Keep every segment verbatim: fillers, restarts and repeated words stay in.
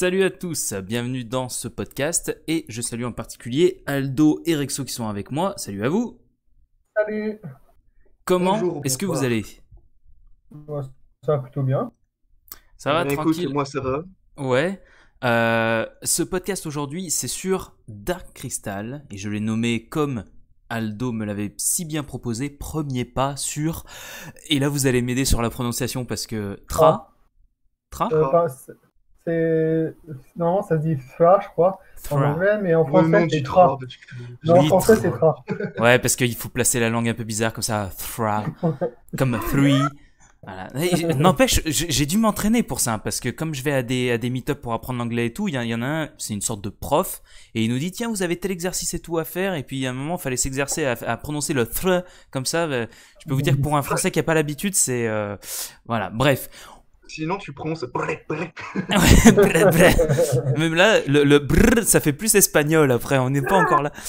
Salut à tous, bienvenue dans ce podcast et je salue en particulier Aldo et Rexo qui sont avec moi. Salut à vous. Salut. Comment Bonjour, est-ce que vous bonsoir. allez? Ouais, ça va plutôt bien. Ça va, Eh bien, tranquille? écoute, moi ça va. Ouais. Euh, ce podcast aujourd'hui, c'est sur Dark Crystal et je l'ai nommé comme Aldo me l'avait si bien proposé, premier pas sur... Et là, vous allez m'aider sur la prononciation parce que... Tra Tra Euh, Thra. bah, c'est c'est- normalement ça se dit Thra, je crois, en Thra. anglais, mais en Le français nom c'est du Thra. Thra. parce que- Non, en Oui, français Thra. c'est Thra. Ouais, parce qu'il faut placer la langue un peu bizarre comme ça. Thra. Comme three. Voilà. Et j'- N'empêche, j'- j'ai dû m'entraîner pour ça, parce que comme je vais à des, à des meet-up pour apprendre l'anglais et tout, il y, en- il y en a un, c'est une sorte de prof, et il nous dit, tiens, vous avez tel exercice et tout à faire, et puis à un moment, il fallait s'exercer à, à prononcer le thr, comme ça. euh, Je peux vous dire que pour un français qui a pas l'habitude, c'est... euh, Voilà, bref. Sinon, tu prononces bref, bref. Ouais, brr, brr. Même là, le, le brr, ça fait plus espagnol après, on n'est pas encore là.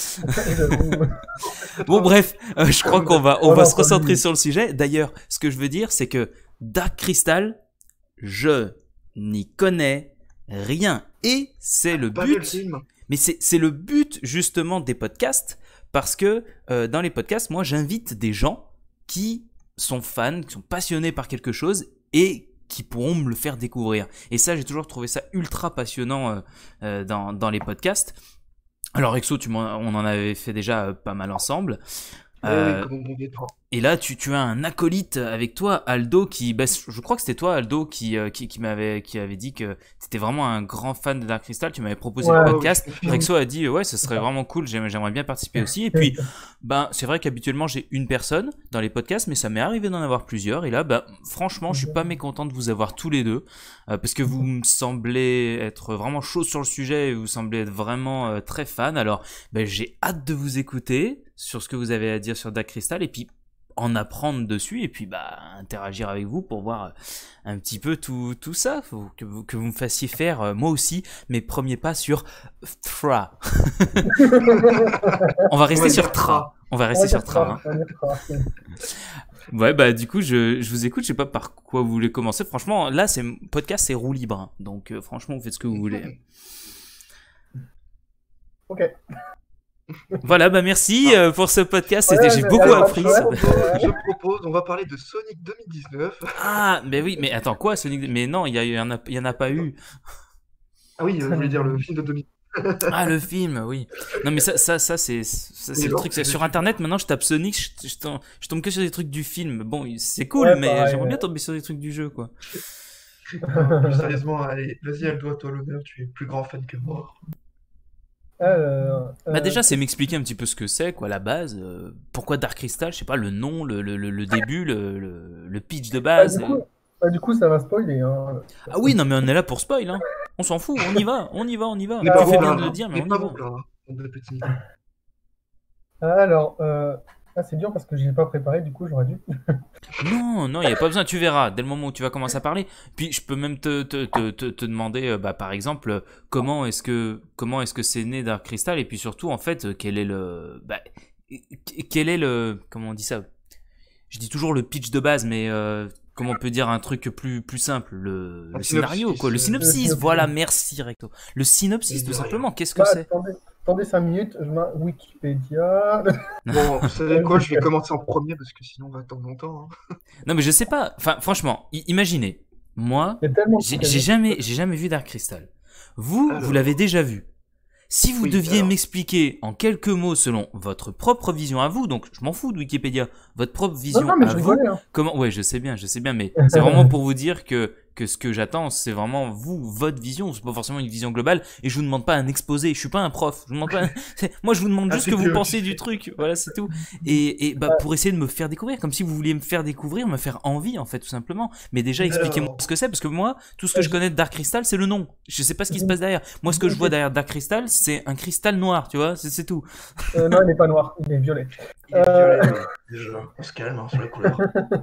Bon, bref, euh, je crois qu'on va, on va Voilà, se recentrer salut. sur le sujet. D'ailleurs, ce que je veux dire, c'est que Dark Crystal, je n'y connais rien. Et c'est le Pas vu le but, film. mais c'est c'est le but justement des podcasts, parce que euh, dans les podcasts, moi, j'invite des gens qui sont fans, qui sont passionnés par quelque chose et qui pourront me le faire découvrir. Et ça, j'ai toujours trouvé ça ultra passionnant euh, euh, dans, dans les podcasts. Alors, Exo, tu m'en- on en avait fait déjà euh, pas mal ensemble. Oui, Euh, oui, comme on dit Thra. et là, tu, tu as un acolyte avec toi, Aldo, qui, bah, je crois que c'était toi, Aldo, qui, euh, qui, qui m'avait, qui avait dit que tu étais vraiment un grand fan de Dark Crystal. Tu m'avais proposé Ouais, le Ah oui, podcast. je confirme. Rexo a dit, euh, ouais, ce serait vraiment cool, j'aime- j'aimerais bien participer aussi. Et puis, ben, c'est vrai qu'habituellement, j'ai une personne dans les podcasts, mais ça m'est arrivé d'en avoir plusieurs. Et là, ben, franchement, je suis pas mécontent de vous avoir tous les deux, euh, parce que vous me semblez être vraiment chaud sur le sujet et vous semblez être vraiment euh, très fan. Alors, ben, j'ai hâte de vous écouter sur ce que vous avez à dire sur Dark Crystal et puis en apprendre dessus et puis bah interagir avec vous pour voir euh, un petit peu tout, tout ça. Faut que vous, que vous me fassiez faire euh, moi aussi mes premiers pas sur Thra. On va On rester va sur dire Tra. Thra. On va On rester va sur dire Tra. Thra, hein. on va dire Thra. Ouais, bah du coup, je, je vous écoute. Je sais pas par quoi vous voulez commencer. Franchement, là, c'est podcast, c'est roue libre. hein. Donc, euh, franchement, vous faites ce que vous voulez. Ok. Voilà, bah merci euh, pour ce podcast. C'était- Ouais, J'ai mais beaucoup alors, appris. ouais, ça- ouais. Je propose, on va parler de Sonic deux mille dix-neuf. Ah, mais oui, mais attends, quoi, Sonic? Mais non, il y, a- il y en a, il y en a pas eu. Ah oui, euh, je voulais dire le film de deux mille. Ah, le film, oui. Non, mais ça, ça, ça c'est, ça, c'est Mais le non, truc. c'est Sur le Internet, maintenant, je tape Sonic, je, je, tombe, je tombe que sur des trucs du film. Bon, c'est cool, Ouais, mais pareil, j'aimerais bien ouais. tomber sur des trucs du jeu, quoi. Non, plus sérieusement, allez, vas-y, Aldo, à toi l'honneur, tu es plus grand fan que moi. Alors, Bah euh, déjà, c'est m'expliquer un petit peu ce que c'est, quoi, la base. euh, pourquoi Dark Crystal, je sais pas, le nom, le, le, le, le début, le, le, le pitch de bah, base. du euh. coup, bah, du coup, ça va spoiler. Hein. Ah oui, non, mais on est là pour spoil, hein. On s'en fout, on y va, on y va, on y va. On n'est Ah, pas Tu vous fais bon, bien de plaindre, le hein. dire, On mais n'est on pas y vous va. plaindre, hein, bande de petits. Alors, euh, ah, c'est dur parce que je l'ai pas préparé, du coup, j'aurais dû. Non, non, il n'y a pas besoin, tu verras, dès le moment où tu vas commencer à parler. Puis je peux même te, te, te, te, te demander, euh, bah, par exemple, euh, comment est-ce que comment est-ce que c'est né Dark Crystal et puis surtout, en fait, euh, quel est le... Bah, qu- quel est le... Comment on dit ça? Je dis toujours le pitch de base, mais euh, comment on peut dire un truc plus, plus simple? Le, Un le scénario, synopsis, quoi. Le euh, synopsis, Le synopsis. voilà, merci, Recto. Le synopsis, De tout rien. simplement, qu'est-ce que Bah, c'est? attendez, attendez cinq minutes, je mets Wikipédia. Bon, vous savez quoi, je vais commencer en premier parce que sinon on va attendre longtemps. Hein. Non, mais je sais pas, enfin, franchement, i- imaginez, moi, Il y a tellement de j'ai trucs à j'ai dire. jamais, j'ai jamais vu Dark Crystal. Vous, Alors. vous l'avez déjà vu. Si vous Oui, deviez alors. m'expliquer en quelques mots selon votre propre vision à vous, donc je m'en fous de Wikipédia, votre propre Non, vision non, mais à je vous, rigolais. Hein. comment, ouais, je sais bien, je sais bien, mais c'est vraiment pour vous dire que, que ce que j'attends, c'est vraiment vous, votre vision, c'est pas forcément une vision globale, et je vous demande pas un exposé, je suis pas un prof, je vous demande pas, un- c'est- moi je vous demande Ah, juste c'est ce que vous que tu pensez sais. du truc, voilà, c'est tout. Et, et bah, pour essayer de me faire découvrir, comme si vous vouliez me faire découvrir, me faire envie, en fait, tout simplement. Mais déjà, expliquez-moi Alors. ce que c'est, parce que moi, tout ce que je connais de Dark Crystal, c'est le nom. Je sais pas ce qui se passe derrière. Moi, ce que je vois derrière Dark Crystal, c'est un cristal noir, tu vois, c'est c'est tout. Euh, non, il n'est pas noir, il est violet. Il est Euh, violet, déjà. On se calme hein, sur la couleur.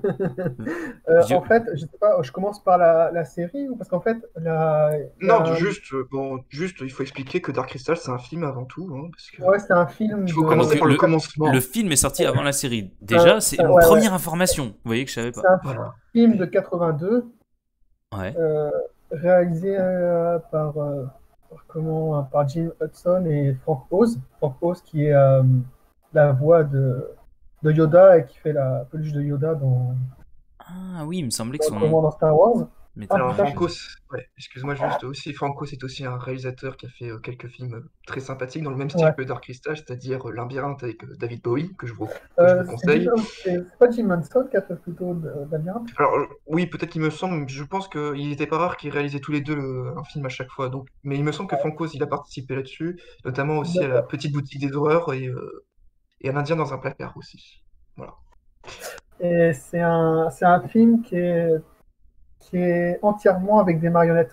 Euh, Vieux- en fait, je sais pas, je commence par la, la série ou parce qu'en fait, la, Non, la- juste, euh, bon, juste, il faut expliquer que Dark Crystal, c'est un film avant tout. Hein, parce que... ouais, c'est un film Il faut de. commencer donc, par le, le- commencement. Le film est sorti avant la série. Déjà, Euh, c'est ça, une ouais, première information. Vous voyez que je savais C'est pas. un Voilà. film de quatre-vingt-deux Ouais. euh, réalisé euh, par, euh, par comment, euh, par Jim Hudson et Frank Oz. Frank Oz qui est euh, la voix de, de Yoda et qui fait la peluche de Yoda dans, Ah oui, il me semblait que dans, son... comment, dans Star Wars. Ah, m'était Alors, putain, revenu. je- Franco, c- ouais, excuse-moi juste aussi, Franco, c'est aussi un réalisateur qui a fait euh, quelques films euh, très sympathiques dans le même style ouais. que Dark Crystal, c'est-à-dire euh, Labyrinthe avec euh, David Bowie, que je vous, que je vous Euh, c'est Jim- conseille. c'est- c'est pas Jim Henson qui a fait plutôt de, de Labyrinthe? Alors, euh, oui, peut-être qu'il me semble, je pense qu'il n'était pas rare qu'ils réalisaient tous les deux le- un film à chaque fois. Donc, mais il me semble que Franco, il a participé là-dessus, notamment aussi à la D'accord. Petite Boutique des Horreurs et, euh, et à l'Indien dans un placard aussi. Voilà. Et c'est un, c'est un film qui est, qui est entièrement avec des marionnettes.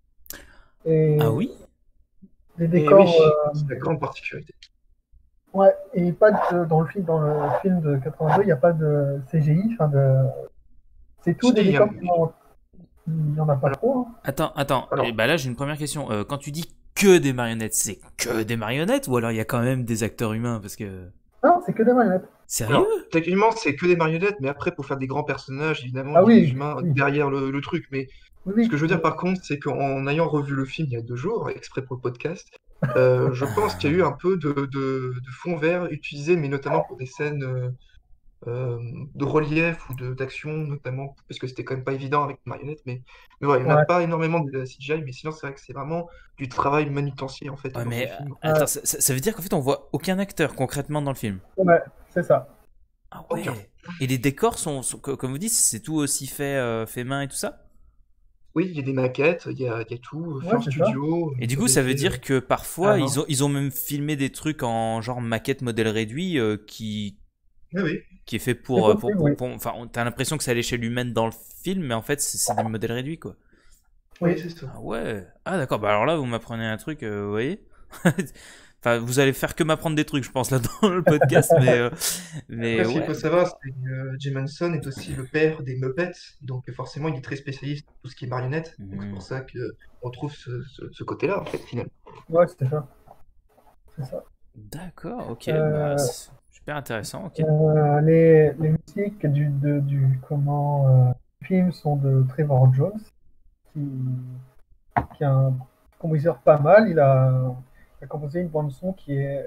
Ah Et oui? des Et oui, décors, euh, c'est la grande particularité. ouais, et pas de, dans le film, dans le film de quatre-vingt-deux, il n'y a pas de C G I, enfin de, c'est tout Si, des il y a- décors qui n'ont- il n'y en a pas alors, trop, hein. Attends, attends. Et alors, bah là, j'ai une première question. Euh, quand tu dis que des marionnettes, c'est que des marionnettes ou alors il y a quand même des acteurs humains parce que... Non, c'est que des marionnettes. Sérieux? alors, techniquement, c'est que des marionnettes, mais après, pour faire des grands personnages, évidemment, Ah il y a des oui, humains oui, derrière le, le truc. Mais ce oui, que je veux oui. dire, par contre, c'est qu'en ayant revu le film il y a deux jours, exprès pour le podcast, euh, je pense qu'il y a eu un peu de, de, de fond vert utilisé, mais notamment pour des scènes euh, euh, de relief ou de d'action, notamment, parce que c'était quand même pas évident avec les marionnettes. Mais, mais voilà, il n'y en a Ouais, pas énormément de la C G I, mais sinon, c'est vrai que c'est vraiment du travail manutensier, en fait, Ouais, dans ce mais euh, film. attends, ouais, ça, ça- ça veut dire qu'en fait on voit aucun acteur concrètement dans le film. ouais, c'est ça. Ah Aucun. ouais. Et les décors sont, sont- co- comme vous dites, c'est tout aussi fait, euh, fait main et tout ça? Oui, il y a des maquettes, il y a, il y a tout, fait Ouais, en c'est ça. studio, Et du ça coup, avait ça veut fait euh, dire que à la parfois main. ils ont, ils ont même filmé des trucs en genre maquette modèle réduit euh, qui, Oui, oui. qui est fait C'est pour, euh, pour, possible, pour, oui. pour- enfin, on- t'as l'impression que c'est à l'échelle humaine dans le film, mais en fait c'est c'est des modèles réduits quoi. Oui, Oui. c'est ça. Ah ouais. Ah d'accord. Bah alors là, vous m'apprenez un truc, euh, vous voyez. Enfin, vous allez faire que m'apprendre des trucs, je pense, là dans le podcast, mais euh, mais Après, ce qu'il faut ouais, savoir, d'accord. c'est que euh, Jim Henson est aussi le père des Muppets, donc euh, forcément, il est très spécialiste en tout ce qui est marionnette. Donc c'est pour Mhm. ça qu'on trouve ce, ce- ce côté-là, en fait, finalement. Ouais, c'est ça. C'est ça. D'accord. Ok. Bah Euh, c'est super intéressant. Ok. euh, les, les musiques du, de- du comment, euh, film sont de Trevor Jones, qui, qui est un compositeur pas mal. Il a, il a composé une bande-son qui est.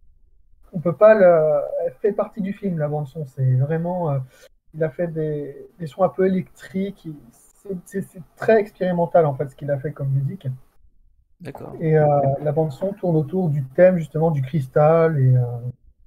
On peut pas le. Elle fait partie du film, la bande-son. C'est vraiment. euh, il a fait des, des sons un peu électriques. il- C'est c'est- c'est très expérimental, en fait, ce qu'il a fait comme musique. D'accord. Et euh, la bande-son tourne autour du thème, justement, du cristal. Et euh,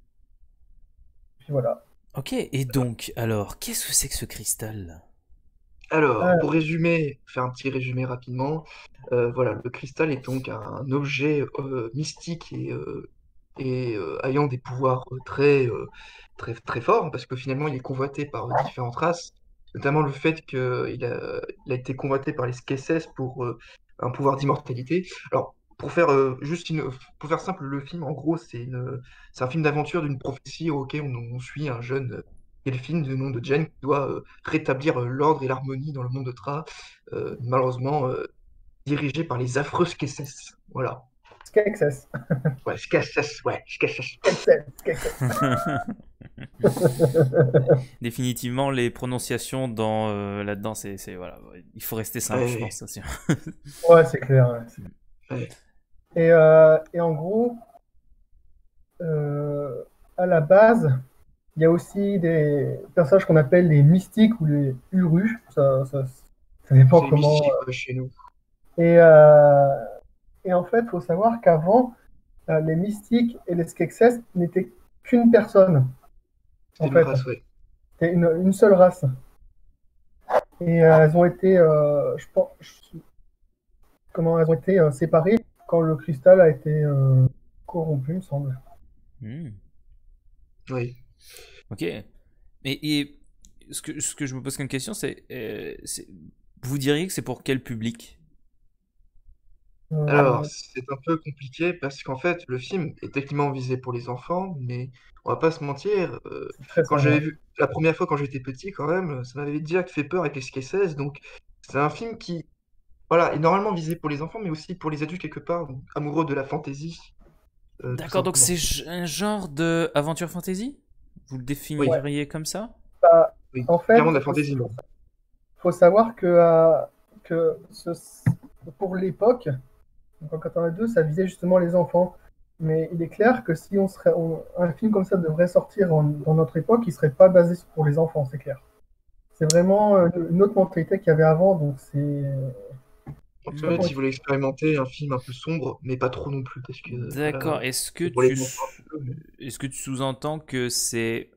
puis voilà. Ok. Et donc, alors, qu'est-ce que c'est que ce cristal là? Alors, Euh, pour résumer, faire un petit résumé rapidement, euh, voilà, le cristal est donc un objet euh, mystique et, euh, et euh, ayant des pouvoirs euh, très, euh, très, très forts, parce que finalement, il est convoité par euh, différentes races, notamment le fait qu'il a, il a été convoité par les Skeksis pour euh, un pouvoir d'immortalité. Alors, pour faire euh, juste une, pour faire simple, le film, en gros, c'est une, c'est un film d'aventure d'une prophétie auquel on, on suit un jeune Delphine, du nom de Jen, qui doit euh, rétablir euh, l'ordre et l'harmonie dans le monde de Tra, euh, malheureusement euh, dirigé par les affreux Skeksis. Voilà. Skeksis. Ouais, Skeksis, ouais, Skeksis. Skeksis. Skeksis. Définitivement, les prononciations dans euh, là-dedans, c'est c'est- voilà. Il faut rester simple, je Ouais, pense. Ça, c'est- Ouais, c'est clair. Ouais. ouais. Et, euh, et en gros, euh, à la base, il y a aussi des personnages qu'on appelle les mystiques ou les urus. Ça, ça, ça dépend C'est les comment. mystiques ouais, chez nous. Et, euh, et en fait, il faut savoir qu'avant, euh, les mystiques et les Skeksis n'étaient qu'une personne, en C'était une fait. race, ouais. C'était une, une seule race. Et euh, elles ont été, euh, je pense, je- comment elles ont été euh, séparées quand le cristal a été euh, corrompu, il me semble. Hmm. Oui. Ok. Et, et ce que, ce que je me pose comme question, c'est, euh, c'est- vous diriez que c'est pour quel public? Alors, Euh, c'est un peu compliqué parce qu'en fait, le film est techniquement visé pour les enfants, mais on va pas se mentir, euh, c'est très quand sombre, j'avais ouais. vu la première fois quand j'étais petit, quand même, ça m'avait direct fait peur avec les Skeksis, donc c'est un film qui, voilà, est normalement visé pour les enfants, mais aussi pour les adultes quelque part, amoureux de la fantaisie, euh, tout D'accord, donc simplement. c'est g- un genre de aventure fantasy? Vous le Oui, Ouais. définiriez comme ça? Bah, oui, en fait, clairement de la faut, fantaisie, même. faut savoir que, euh, que ce- pour l'époque, donc en quatre-vingt-deux, ça visait justement les enfants. Mais il est clair que si on serait, on- un film comme ça devrait sortir en- dans notre époque, il serait pas basé pour les enfants, c'est clair. C'est vraiment euh, une autre mentalité qu'il y avait avant, donc c'est En c'est pas fait, pour ils voulaient expérimenter un film un peu sombre, mais pas trop non plus, parce que D'accord. voilà, Est-ce que c'est pour les tu, enfants un peu, mais- est-ce que tu sous-entends que c'est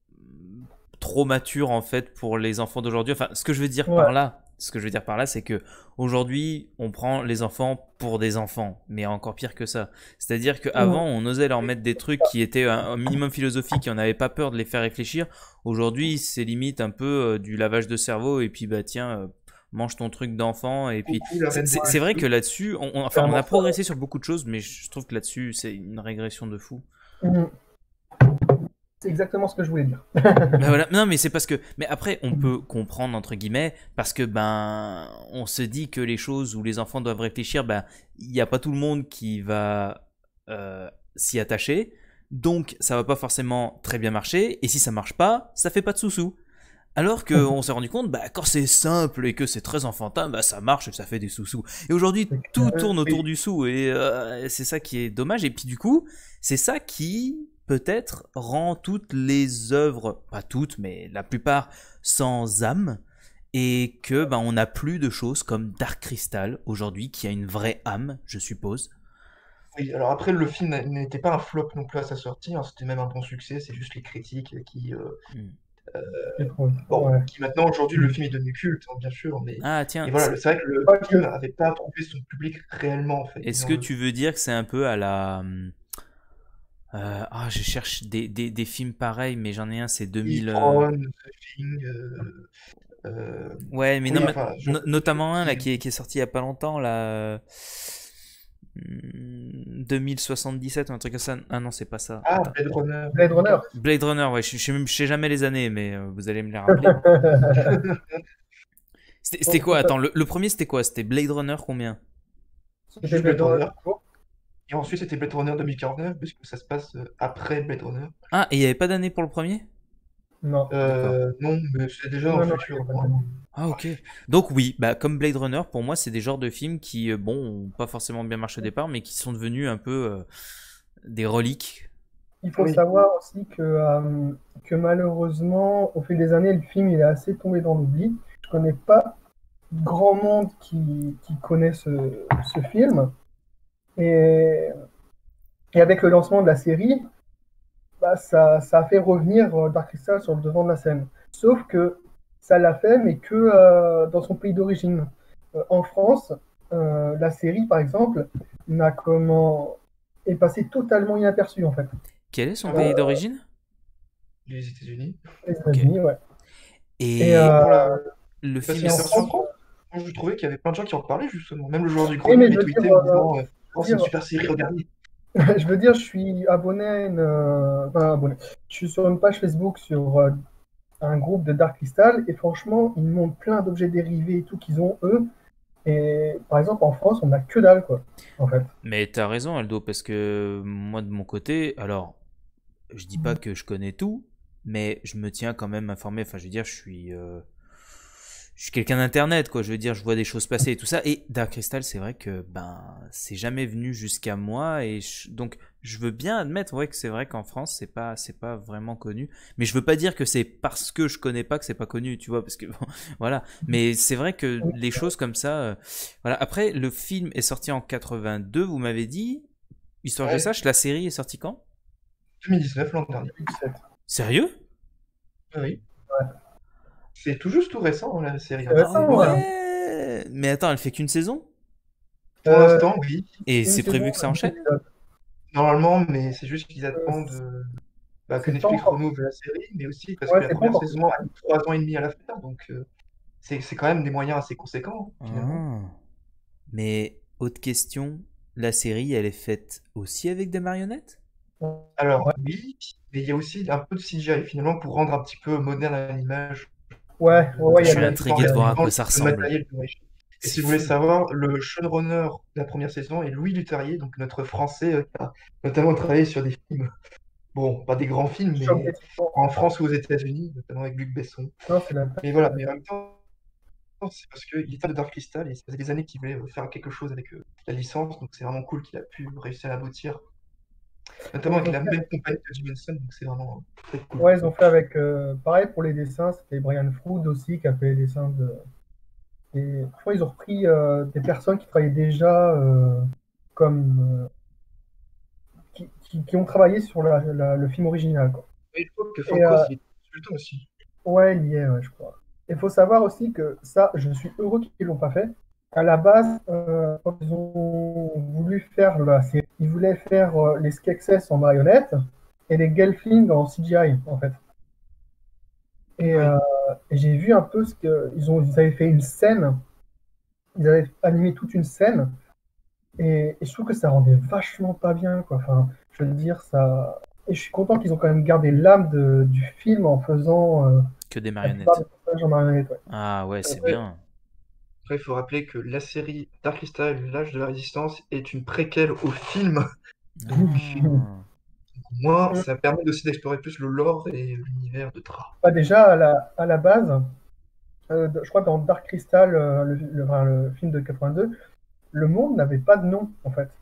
trop mature en fait pour les enfants d'aujourd'hui? Enfin, ce que je veux dire Ouais. par là, ce que je veux dire par là, c'est que aujourd'hui, on prend les enfants pour des enfants, mais encore pire que ça. C'est-à-dire qu'avant, on osait leur mettre des trucs qui étaient un, un minimum philosophiques et on n'avait pas peur de les faire réfléchir. Aujourd'hui, c'est limite un peu euh, du lavage de cerveau et puis bah tiens. euh, mange ton truc d'enfant et puis Coucou, la c'est reine c'est- des c'est vrai cheveux. que là-dessus on, on- enfin on Clairement a ça. progressé sur beaucoup de choses mais je trouve que là-dessus c'est une régression de fou. Mhm. C'est exactement ce que je voulais dire. Ben voilà. Non, mais c'est parce que. Mais après, on peut comprendre entre guillemets parce que ben, on se dit que les choses où les enfants doivent réfléchir, ben, il n'y a pas tout le monde qui va euh, s'y attacher, donc ça va pas forcément très bien marcher. Et si ça marche pas, ça fait pas de sous-sous. Alors qu'on s'est rendu compte, bah, quand c'est simple et que c'est très enfantin, bah, ça marche et ça fait des sous-sous. Et aujourd'hui, tout tourne autour oui. du sou et euh, c'est ça qui est dommage. Et puis du coup, c'est ça qui peut-être rend toutes les œuvres, pas toutes, mais la plupart, sans âme. Et que bah, on n'a plus de choses comme Dark Crystal aujourd'hui, qui a une vraie âme, je suppose. Oui, alors après, le film n'a- n'était pas un flop non plus à sa sortie, hein, c'était même un bon succès, c'est juste les critiques qui, euh, Hmm. J'ai trouvé. bon, Ouais. qui maintenant, aujourd'hui, le film est devenu culte, hein, bien sûr, mais, Ah tiens, mais voilà, c'est vrai que le Pas que- film n'avait pas trouvé son public réellement, en fait. est-ce Mais, que euh, tu veux dire que c'est un peu à la... hum, Euh, ah, je cherche des, des, des films pareils, mais j'en ai un, c'est deux mille. euh, Throne, The Thing, euh, euh, Ouais, mais non, oui, mais enfin, je- no- notamment un là qui- qui est, qui est sorti il y a pas longtemps, là. euh, hmm, deux mille soixante-dix-sept, un truc comme ça. Ah non, c'est pas ça. Ah, Attends. Blade Runner. Blade Runner. Blade Runner, ouais, je, je, sais même- je sais jamais les années, mais euh, vous allez me les rappeler. C'était c'était quoi? Attends, le, le premier c'était quoi? C'était Blade Runner combien? C'était Juste Blade Blade Runner. Runner. Et ensuite, c'était Blade Runner deux mille quarante-neuf, parce que ça se passe euh, après Blade Runner. Ah, et il n'y avait pas d'année pour le premier? Non. Euh, non, mais c'est déjà dans Non, le non, futur. il y a pas moi. de- Ah, ok. Donc oui, bah comme Blade Runner, pour moi, c'est des genres de films qui, euh, bon, ont pas forcément bien marché au départ, mais qui sont devenus un peu euh, des reliques. Il faut Oui. savoir aussi que, euh, que malheureusement, au fil des années, le film il est assez tombé dans l'oubli. Je connais pas grand monde qui, qui connaît ce, ce film. Et, et avec le lancement de la série, bah, ça, ça a fait revenir euh, Dark Crystal sur le devant de la scène. Sauf que ça l'a fait, mais que euh, dans son pays d'origine. Euh, en France, euh, la série, par exemple, n'a comment est passée totalement inaperçue en fait. Quel est son Euh, pays d'origine? Les États-Unis. Les États-Unis, ouais. Et, Et euh, Pour la... le Parce film que en est... la version France, France, moi, je trouvais qu'il y avait plein de gens qui en parlaient, justement. Même le joueur du oui, grenier mais je avait veux tweeté dire, en euh, disant euh, Oh, c'est une dire- super série, regardez. je veux dire, je suis abonné à une, euh, enfin, abonné. Je suis sur une page Facebook sur euh, un groupe de Dark Crystal et franchement, ils montrent plein d'objets dérivés et tout qu'ils ont eux. Et par exemple, en France, on n'a que dalle quoi, en fait. Mais t'as raison, Aldo, parce que moi, de mon côté, alors, je dis pas que je connais tout, mais je me tiens quand même informé. Enfin, je veux dire, je suis, euh, je suis quelqu'un d'internet, quoi. Je veux dire, je vois des choses passer et tout ça. Et Dark Crystal, c'est vrai que ben, c'est jamais venu jusqu'à moi, et je- donc je veux bien admettre, ouais, que c'est vrai qu'en France, c'est pas, c'est pas vraiment connu. Mais je veux pas dire que c'est parce que je connais pas que c'est pas connu, tu vois, parce que bon, voilà. Mais c'est vrai que les choses comme ça, euh, voilà. Après, le film est sorti en quatre-vingt-deux, vous m'avez dit. Histoire que je Ouais. sache, la série est sortie quand? deux mille dix-neuf, l'an dernier. deux mille dix-sept. Sérieux? Ah oui. C'est tout juste tout récent, la série. C'est récent, Ah ouais. ouais. Mais attends, elle fait qu'une saison? Pour Euh, l'instant, oui. Et Une c'est saison, prévu que ça un enchaîne? épisode. Normalement, mais c'est juste qu'ils attendent euh, bah, que c'est Netflix pas encore- renouve la série, mais aussi parce Ouais, que la c'est pas première encore- saison a mis trois ans et demi à la faire, donc euh, c'est c'est quand même des moyens assez conséquents, hein, finalement. Ah. Mais, autre question, la série, elle est faite aussi avec des marionnettes? Alors, oui, mais il y a aussi un peu de C G I, finalement, pour rendre un petit peu moderne à l'image. Ouais, ouais, ouais, il Je y suis a intrigué de voir à quoi Le ça ressemble. matériel de Rich. Et C'est si vous voulez fou. savoir, le showrunner de la première saison est Louis Leterrier, donc notre Français, euh, qui a notamment travaillé sur des films, bon, pas des grands films, mais Choc des Titans. en France ou aux États-Unis, notamment avec Luc Besson. Non, c'est la Mais voilà, mais en même temps, Non, c'est parce qu'il est fan de Dark Crystal et ça faisait des années qu'il voulait euh, faire quelque chose avec euh, la licence, donc c'est vraiment cool qu'il a pu réussir à l'aboutir, Et notamment ils avec ont la fait, même compagnie que Jim Henson, donc c'est vraiment euh, très cool. ouais, ils ont fait avec, euh, pareil pour les dessins, c'était Brian Froud aussi qui a fait les dessins de. Et franchement, ils ont repris euh, des personnes qui travaillaient déjà euh, comme euh, qui, qui- qui ont travaillé sur la- la- le film original, quoi. Et je trouve que Et Funkos, euh, il est consultant aussi. ouais, il y est, ouais, je crois. Il faut savoir aussi que ça, je suis heureux qu'ils l'ont pas fait. À la base, euh, quand ils ont voulu faire la série, ils voulaient faire euh, les Skeksis en marionnette et les Gelfling en C G I, en fait. Et, Oui. euh, et j'ai vu un peu ce que ils ont, ils avaient fait une scène, ils avaient animé toute une scène, et, et je trouve que ça rendait vachement pas bien, quoi. Enfin, je veux dire, ça. Et je suis content qu'ils ont quand même gardé l'âme de- du film en faisant euh, Que des la plupart marionnettes. des personnages en marionnette, ouais. Ah ouais, c'est Après, bien. après, il faut rappeler que la série Dark Crystal, l'âge de la résistance, est une préquelle au film. Donc, Ah. au moins, ça permet aussi d'explorer plus le lore et l'univers de Tra. Bah, déjà, à la, à la base, euh, je crois que dans Dark Crystal, euh, le, le- enfin, le film de quatre-vingt-deux, le monde n'avait pas de nom, en fait.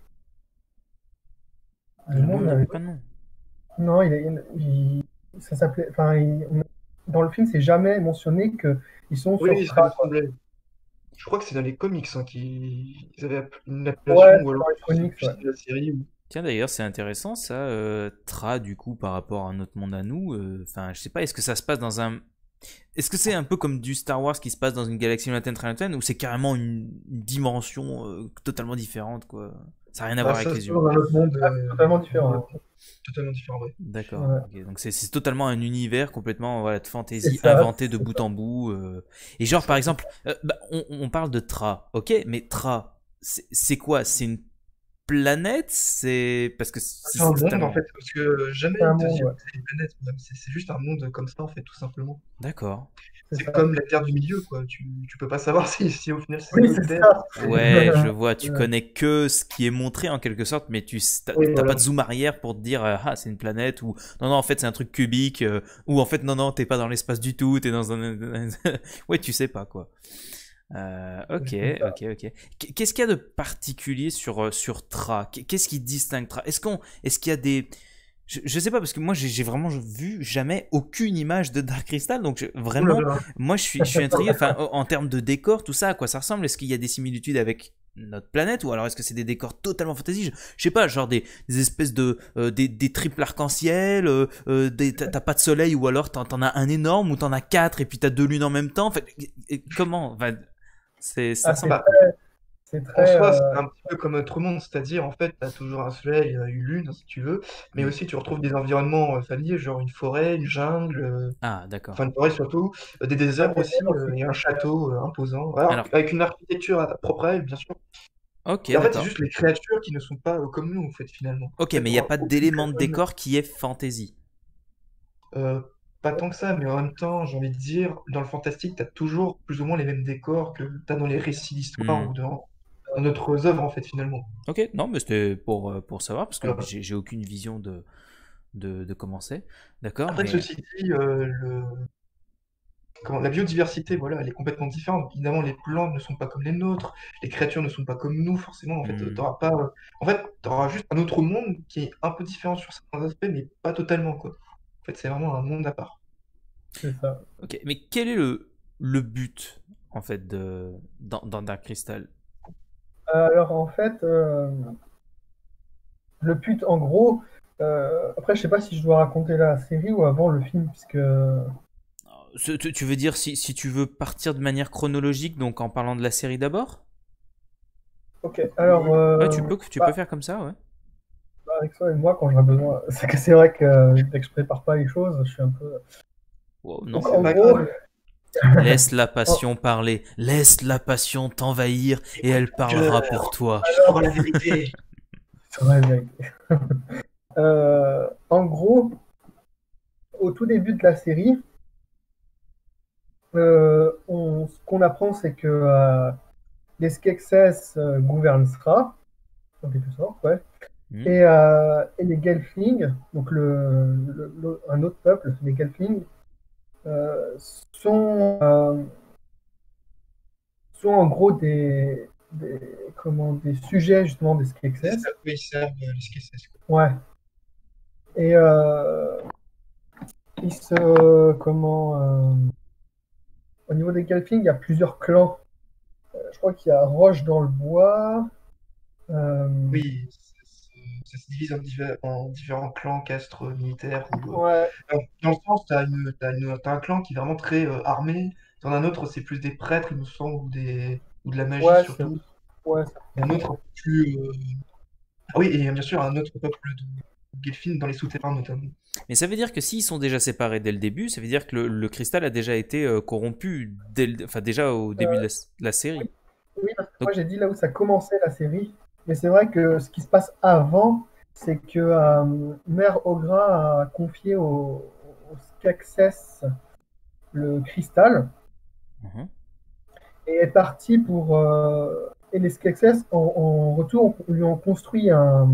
Le Le monde monde n'avait n'avait pas de nom. Non, il, est- il- ça s'appelait. Enfin, il- dans le film, c'est jamais mentionné que ils sont Oui, sur oui, ça me Tra, quoi. semblait. Je crois que c'est dans les comics hein, qu'ils ils avaient app- une appellation, Ouais, ou c'est alors dans les je sais comics, plus ouais. si c'est la série. Ou... Tiens d'ailleurs c'est intéressant ça, euh, Tra du coup par rapport à notre monde à nous, euh, enfin je sais pas, est-ce que ça se passe dans un... Est-ce que c'est un peu comme du Star Wars qui se passe dans une galaxie lointaine très lointaine ou c'est carrément une, une dimension euh, totalement différente quoi? Ça n'a rien à Ah, voir avec ça, c'est les humains. dans un autre monde, Ah, c'est euh, totalement dans un différent. autre monde totalement différent, ouais. D'accord, Ouais. ok. Donc c'est c'est totalement un univers complètement voilà, de C'est fantasy ça. inventé de bout en bout. euh. Et genre par exemple, euh, bah, on, on parle de Tra, ok, mais Tra, c'est c'est quoi? C'est une planète? C'est parce que si C'est un c'est monde, en totalement... fait, parce que jamais C'est un ils te monde, disent ouais. que c'est une planète, même. C'est c'est juste un monde comme ça, en fait, tout simplement. D'accord. C'est C'est ça. comme la Terre du Milieu, quoi. Tu, tu peux pas savoir si, si au final c'est Oui, une autre c'est Terre. ça. Ouais, je vois, tu Ouais. connais que ce qui est montré en quelque sorte, mais tu t'as Oui, t'as pas voilà. de zoom arrière pour te dire euh, ah c'est une planète ou non non en fait c'est un truc cubique euh, ou en fait non non t'es pas dans l'espace du tout, t'es dans un ouais tu sais pas quoi. Euh, ok C'est ça. ok ok. Qu- Qu'est-ce qu'il y a de particulier sur euh, sur Tra? Qu- Qu'est-ce qui distingue Tra? Est-ce qu'on est-ce qu'il y a des je, je sais pas parce que moi j'ai j'ai vraiment vu jamais aucune image de Dark Crystal donc je- Ouh là vraiment là. moi je suis je suis intrigué enfin en en termes de décor tout ça à quoi ça ressemble, est-ce qu'il y a des similitudes avec notre planète ou alors est-ce que c'est des décors totalement fantasy, je, je sais pas genre des, des espèces de euh, des, des triples arc-en-ciel euh, euh, des- t'as t'as pas de soleil ou alors t'en t'en as un énorme ou t'en as quatre et puis t'as deux lunes en même temps en fait et- et comment enfin, c'est ça Ah, c'est ressemble à Bah, quoi? très, c'est en très. soi, c'est euh, un petit peu comme notre monde, c'est-à-dire, en fait, tu as toujours un soleil, euh, une lune, si tu veux, mais Hmm. aussi tu retrouves des environnements euh, familiers, genre une forêt, une jungle, euh, Ah d'accord. enfin une forêt surtout, euh, des un déserts aussi, désert euh, aussi. et un château euh, imposant, alors, Alors avec une architecture à- propre à elle, bien sûr. ok Et en fait, c'est d'accord. juste les créatures qui ne sont pas euh, comme nous, en fait, finalement. Ok En fait, mais il n'y a t'auras pas aucune d'élément de créature humaine. décor qui est fantasy. Euh, pas tant que ça, mais en même temps, j'ai envie de dire, dans le fantastique, tu as toujours plus ou moins les mêmes décors que tu as dans les récits d'histoire Hmm. ou dans, dans d'autres œuvres, en fait, finalement. Ok non mais c'était pour euh, pour savoir parce que Voilà. j'ai j'ai aucune vision de de, de comment c'est, d'accord Après, mais ceci dit, euh, le, comment, la biodiversité, voilà, elle est complètement différente. Évidemment, les plantes ne sont pas comme les nôtres, les créatures ne sont pas comme nous, forcément. En fait, hmm. t'auras pas, euh, en fait, t'auras juste un autre monde qui est un peu différent sur certains aspects, mais pas totalement, quoi. En fait, c'est vraiment un monde à part. C'est ça. Ok, mais quel est le, le but, en fait, de, dans, dans Dark Crystal? Euh, Alors, en fait, euh, le but, en gros. euh, après, je sais pas si je dois raconter la série ou avant le film, puisque. Ce- Tu tu veux dire si, si tu veux partir de manière chronologique, donc en parlant de la série d'abord? Ok. Alors, Ouais, euh, tu peux, tu peux bah, faire comme ça, ouais. bah, avec toi et moi, quand j'aurai besoin, c'est que c'est vrai que euh, dès que je prépare pas les choses, je suis un peu. Wow, Mais non, Donc, c'est en pas mais gros. grave. laisse la en- passion parler, laisse la passion t'envahir et Écoute elle ton cœur, parlera pour toi. tu sauras la vérité. C'est vrai, la vérité. Euh, en gros, au tout début de la série, euh, on- ce qu'on apprend, c'est que euh, les Skeksis euh, gouvernent Sra, en quelque sorte, ouais. Hmm. Et, euh, et les Gelflings, donc le, le- le- un autre peuple, les Gelflings, euh, sont, euh, sont en gros des, des, comment, des sujets justement des Ils Skeksis. servent, oui, ils servent euh, les Skeksis, quoi. Ouais. Et euh, ils se. Comment. euh, au niveau des Gelflings, il y a plusieurs clans. Euh, je crois qu'il y a Roche dans le bois. euh, Oui, ça, ça- ça se divise en, diver- en différents clans, castres, militaires. Ou, euh, ouais, alors, dans le sens, tu as, une, t'as une- t'as un clan qui est vraiment très euh, armé. Dans un autre, c'est plus des prêtres, il me semble, ou, des, ou de la magie ouais, c'est. surtout. Ouais, Et un autre plus. euh, Ah oui, et bien sûr, un autre peuple de Gelfin dans les souterrains notamment. Mais ça veut dire que s'ils sont déjà séparés dès le début, ça veut dire que le, le cristal a déjà été euh, corrompu dès le- enfin, déjà au début de la, de la série. oui, parce que Donc, moi j'ai dit là où ça commençait la série, mais c'est vrai que ce qui se passe avant, c'est que euh, Mère Ogra a confié au, au Skeksis le cristal mhm. et est parti pour. euh, et les Skeksis, en, en retour, lui ont construit un,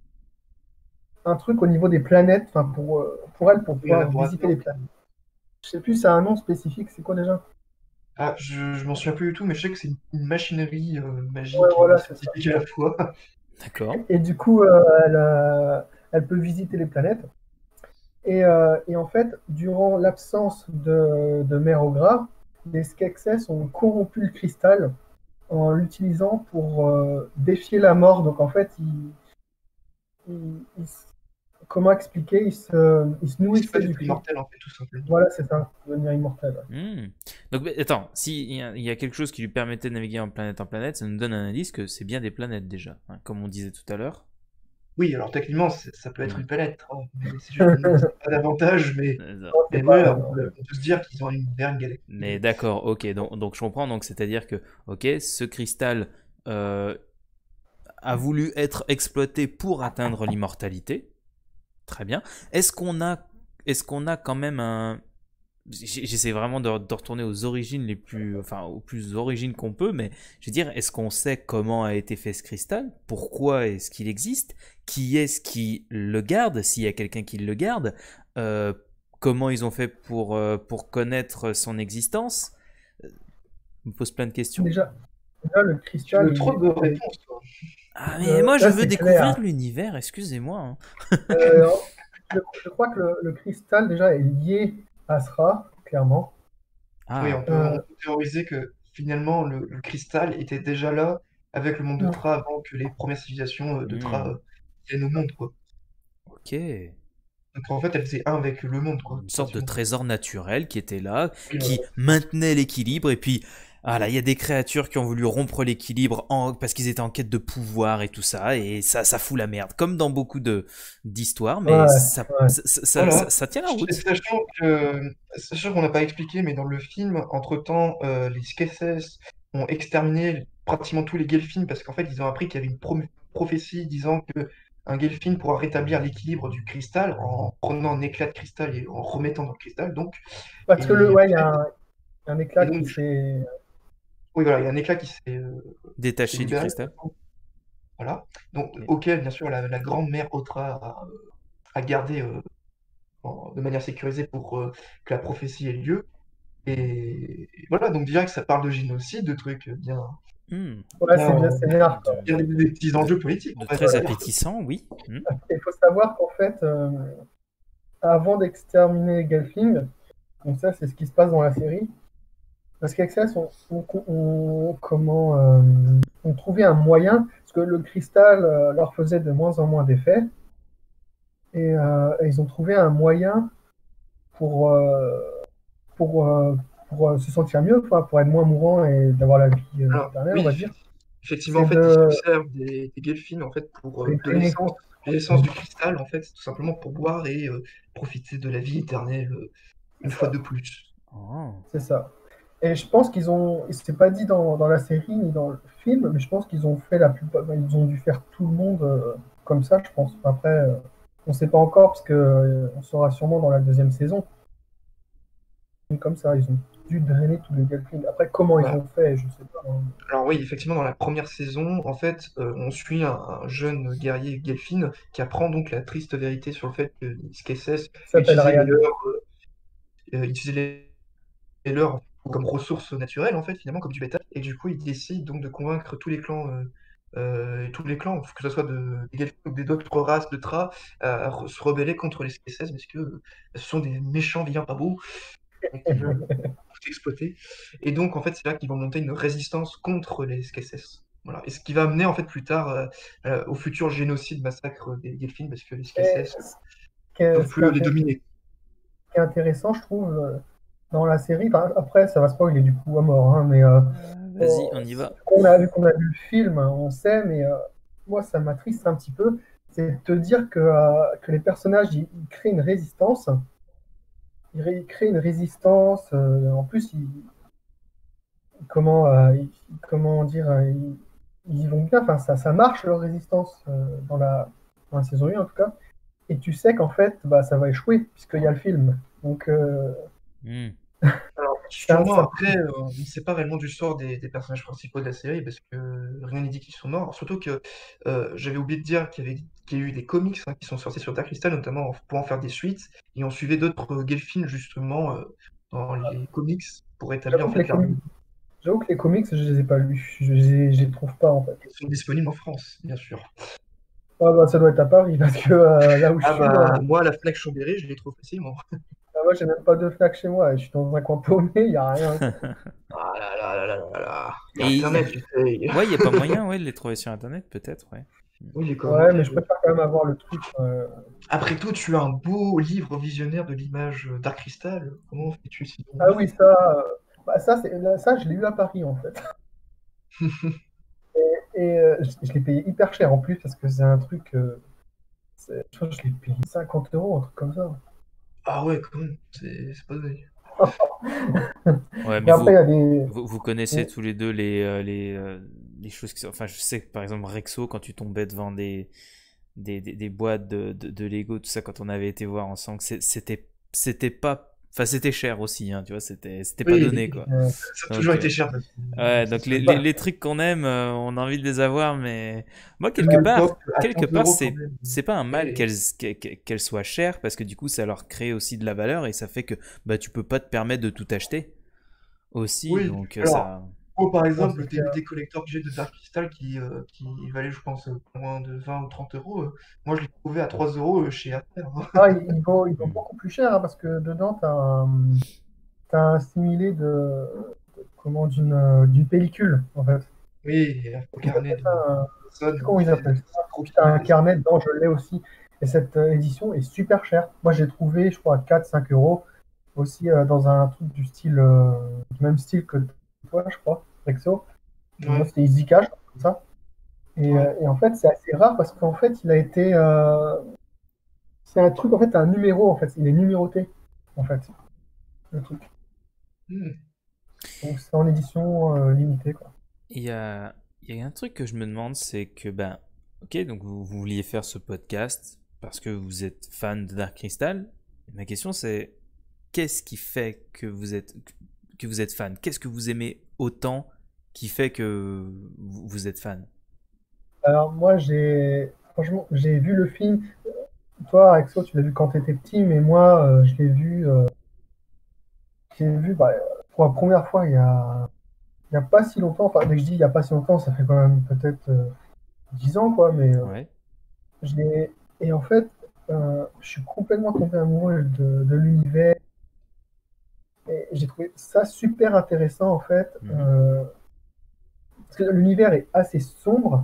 un truc au niveau des planètes, enfin pour, euh, pour elle, pour Oui, un pouvoir visiter laboratoire. les planètes. Je sais plus, c'est un nom spécifique, c'est quoi déjà? Ah, je, je m'en souviens plus du tout, mais je sais que c'est une, une machinerie euh, Ouais, magique et voilà, c'est ça. scientifique à la fois. D'accord. Et du coup, euh, elle, euh, elle peut visiter les planètes. Et, euh, et en fait, durant l'absence de, de Mère Ogra, les Skeksis ont corrompu le cristal en l'utilisant pour euh, défier la mort. Donc en fait, ils, ils- ils se- comment expliquer? Ils se, ils se C'est pas nourrissaient du du tout cristal. immortel, en fait, tout simplement. Voilà, c'est ça, devenir immortel. Ouais. Hmm. Donc, mais attends, s'il y, a- il y a quelque chose qui lui permettait de naviguer en planète en planète, ça nous donne un indice que c'est bien des planètes déjà, hein, comme on disait tout à l'heure. Oui, alors techniquement, c'est- ça peut être Hmm. une palette, hein, mais c'est juste qu'on n'a pas d'avantage, mais, Euh, Non, mais c'est pas, voilà, on non. peut, on peut se dire qu'ils ont une vers une galaxie. Mais de- d'accord, ok, donc, donc je comprends, donc c'est-à-dire que, ok, ce cristal euh, a voulu être exploité pour atteindre l'immortalité. Très bien. Est-ce qu'on a, est-ce qu'on a quand même un, J- j'essaie vraiment de, de retourner aux origines les plus, enfin aux plus origines qu'on peut, mais je veux dire, est-ce qu'on sait comment a été fait ce cristal? Pourquoi est-ce qu'il existe? Qui est-ce qui le garde? S'il y a quelqu'un qui le garde, Euh, comment ils ont fait pour euh, pour connaître son existence? Euh, Je me pose plein de questions. Déjà, déjà, le Tu cristal, veux trop il de est- réponses, toi. Ah mais euh, moi je là, veux c'est découvrir clair. l'univers, excusez-moi, hein. Euh, je, je crois que le, le cristal, déjà, est lié à Asra, clairement. Oui, Ah, on peut, on Euh, peut théoriser que finalement, le, le cristal était déjà là avec le monde de Tra avant que les premières civilisations euh, de Tra hmm, euh, viennent au monde, quoi. ok. Donc en fait, elle faisait un avec le monde, quoi, Une sorte de pratiquement. trésor naturel qui était là, Oui, voilà. qui maintenait l'équilibre, et puis voilà, il y a des créatures qui ont voulu rompre l'équilibre en- parce qu'ils étaient en quête de pouvoir et tout ça, et ça, ça fout la merde, comme dans beaucoup de d'histoires, mais ouais, ça, ouais. ça, ça, ça- ça- Voilà. ça tient la route. Sachant que, sachant qu'on n'a pas expliqué, mais dans le film, entre-temps, euh, les Skeksis ont exterminé pratiquement tous les Gelfins parce qu'en fait, ils ont appris qu'il y avait une pro- prophétie disant que un Gelfin pourra rétablir l'équilibre du cristal en prenant un éclat de cristal et en remettant dans le cristal. Donc, Parce que le, et en ouais, il y a fait, un, un et éclat qui donc, s'est. oui, voilà, il y a un éclat qui s'est euh, qui s'est Détaché du libéré. cristal. Voilà. Donc, Ok. ok, bien sûr, la, la grande mère Otra a, a gardé euh, en- de manière sécurisée pour euh, que la prophétie ait lieu. Et voilà, donc déjà que ça parle de génocide, de trucs bien, Hmm. Ouais, c'est bien, bien, euh, c'est bien hardcore. De, bien des, des petits de, enjeux politiques, de on va très dire. appétissant, oui. Hmm. Il faut savoir qu'en fait, euh, avant d'exterminer Gelfling, donc ça, c'est ce qui se passe dans la série, parce qu'Axel ont, ont, ont- comment, euh, ont trouvé un moyen, parce que le cristal euh, leur faisait de moins en moins d'effet, et, euh, et ils ont trouvé un moyen pour, euh, pour, euh, pour euh, se sentir mieux, quoi, pour être moins mourant et d'avoir la vie euh, Alors, éternelle, on oui, va dire. effe- effectivement, C'est en fait, ils se de servent des, des Gelfins en fait, pour euh, les de traîner. l'essence, de l'essence du cristal, en fait, tout simplement pour boire et euh, profiter de la vie éternelle euh, une C'est fois ça. de plus. Oh. C'est ça. Et je pense qu'ils ont, c'est pas dit dans, dans la série ni dans le film, mais je pense qu'ils ont fait la plupart, ils ont dû faire tout le monde euh, comme ça, je pense. Après, euh, on sait pas encore parce que euh, on saura sûrement dans la deuxième saison. Mais comme ça, ils ont dû drainer tous les Gelflings. Après, comment ils Voilà. ont fait, je sais pas, hein. Alors oui, effectivement, dans la première saison, en fait, euh, on suit un, un jeune guerrier Gelfin qui apprend donc la triste vérité sur le fait que les Skeksis Il s'appelle utilisaient les Ryan. leurs, euh, euh, utilisaient les, les leurs comme ressource naturelle, en fait, finalement, comme du bétail. Et du coup, il décide donc de convaincre tous les clans, euh, euh, et tous les clans, que ce soit de, des Gelfling ou des d'autres races de Tra, à, à re- se rebeller contre les S K S S parce que euh, ce sont des méchants vilains pas beaux et qui veulent tout exploiter. Et donc, en fait, c'est là qu'ils vont monter une résistance contre les S K S S. Voilà. Et ce qui va amener, en fait, plus tard, euh, euh, au futur génocide, massacre des Gelfling parce que les Et S K S S ce qui ne est, peuvent ce qui est plus les intér- dominer. ce qui est intéressant, je trouve, euh, dans la série, enfin, après, ça va spoiler du coup à mort, hein, mais euh, Vas-y, oh, on y c'est- va. qu'on a, vu qu'on a vu le film, hein, on sait, mais euh, moi, ça m'attriste un petit peu, c'est de te dire que, euh, que les personnages, ils, ils créent une résistance, ils, ré- ils créent une résistance, euh, en plus, ils, comment, euh, ils- comment dire, euh, ils, ils y vont bien, enfin, ça, ça marche leur résistance euh, dans la, dans la saison un en tout cas. Et tu sais qu'en fait, bah, ça va échouer, puisqu'il y a le film. Donc, euh, Hmm. Alors, ça, sûrement ça- après, euh, on ne sait pas réellement du sort des, des personnages principaux de la série parce que rien n'est dit qu'ils sont morts. Surtout que euh, j'avais oublié de dire qu'il y avait, qu'il y a eu des comics hein, qui sont sortis sur Dark Crystal, notamment pour en faire des suites, et on suivait d'autres euh, Gelfin justement euh, dans les comics pour établir en j'avoue que fait les leur comics, j'avoue que les comics, je les ai pas lus. Je les, je les trouve pas, en fait. Ils sont disponibles en France, bien sûr. Ah, bah, ça doit être à Paris, parce que euh, là où je Ah suis, dans... bah moi, la Fnac Chambéry, je les trouve facilement. ah, moi, j'ai même pas de Fnac chez moi. Je suis dans un coin paumé, il n'y a rien, quoi. Ah là là là là là là. Il y a Et Internet, tu sais. ouais, il y a pas moyen, ouais, de les trouver sur internet, peut-être, ouais. Oui, les Ouais, mais commentaires. je préfère quand même avoir le truc. euh. Après tout, tu as un beau livre visionnaire de l'image Dark Crystal. Comment fais-tu sinon? Ah oui, ça, euh, bah, ça, c'est, là, ça, je l'ai eu à Paris, en fait. Et euh, je, je l'ai payé hyper cher en plus, parce que c'est un truc. euh, c'est- je crois que je l'ai payé cinquante euros, un truc comme ça. Ah ouais, quand même, c'est c'est pas donné. Ouais, mais Et après, il vous, y a des. vous, vous connaissez tous les deux les, euh, les, euh, les choses qui sont... Enfin, je sais que par exemple, Rexo, quand tu tombais devant des, des, des, des boîtes de, de, de Lego, tout ça, quand on avait été voir ensemble, c'est- c'était, c'était pas... Enfin, c'était cher aussi, hein, tu vois, c'était, c'était pas donné, Oui, quoi. euh, ça a toujours Donc, été euh, cher. Parce que ouais, ça donc se les, fait les, pas. les trucs qu'on aime, euh, on a envie de les avoir, mais moi, quelque Le part, pop à quelque quinze part, euros quand c'est, même. c'est pas un mal Et qu'elles, qu'elles qu'elles soient chères, parce que du coup, ça leur crée aussi de la valeur, et ça fait que, bah, tu peux pas te permettre de tout acheter aussi, oui, donc euh, alors, ça... moi par non, exemple, c'est le clair. D V D collector que j'ai de Dark Crystal qui, euh, qui valait, je pense, euh, pas moins de vingt ou trente euros, euh, moi je l'ai trouvé à trois euros euh, chez Apple. Hein. Ah, ils, ils vont, ils vont Hmm. beaucoup plus cher, hein, parce que dedans, tu as un, t'as un similé de, comment, d'une euh, d'une pellicule, en fait. Oui, et un Ils carnet appellent de ça un- je sais plus personne comment qui ils fait appellent des ça. Tu as croquis. un carnet dedans, je l'ai aussi. Et cette euh, édition est super chère. Moi, j'ai trouvé, je crois, à quatre cinq euros. Aussi euh, dans un truc du style, euh, du même style que toi, je crois, Rexo. Moi, Ouais, c'était Easy Cash, comme ça. Et, ouais. euh, et en fait, c'est assez rare parce qu'en fait, il a été. euh, c'est un truc, en fait, un numéro, en fait. Il est numéroté, en fait, le truc. Hmm. Donc, c'est en édition euh, limitée, quoi. Il y a, il y a un truc que je me demande, c'est que, ben, ok, donc vous, vous vouliez faire ce podcast parce que vous êtes fan de Dark Crystal. Ma question c'est, qu'est-ce qui fait que vous êtes, que vous êtes fan? Qu'est-ce que vous aimez autant qui fait que vous, vous êtes fan? Alors, moi, j'ai. Franchement, j'ai vu le film. Toi, Axo, tu l'as vu quand tu étais petit, mais moi, euh, je l'ai vu, euh, je l'ai vu bah, pour la première fois il y a, il y a pas si longtemps. Enfin, dès que je dis il y a pas si longtemps, ça fait quand même peut-être euh, dix ans, quoi. Mais euh, Ouais. je l'ai. Et en fait, euh, je suis complètement tombé amoureux de, de l'univers. Et j'ai trouvé ça super intéressant, en fait. Mhm. euh, parce que l'univers est assez sombre.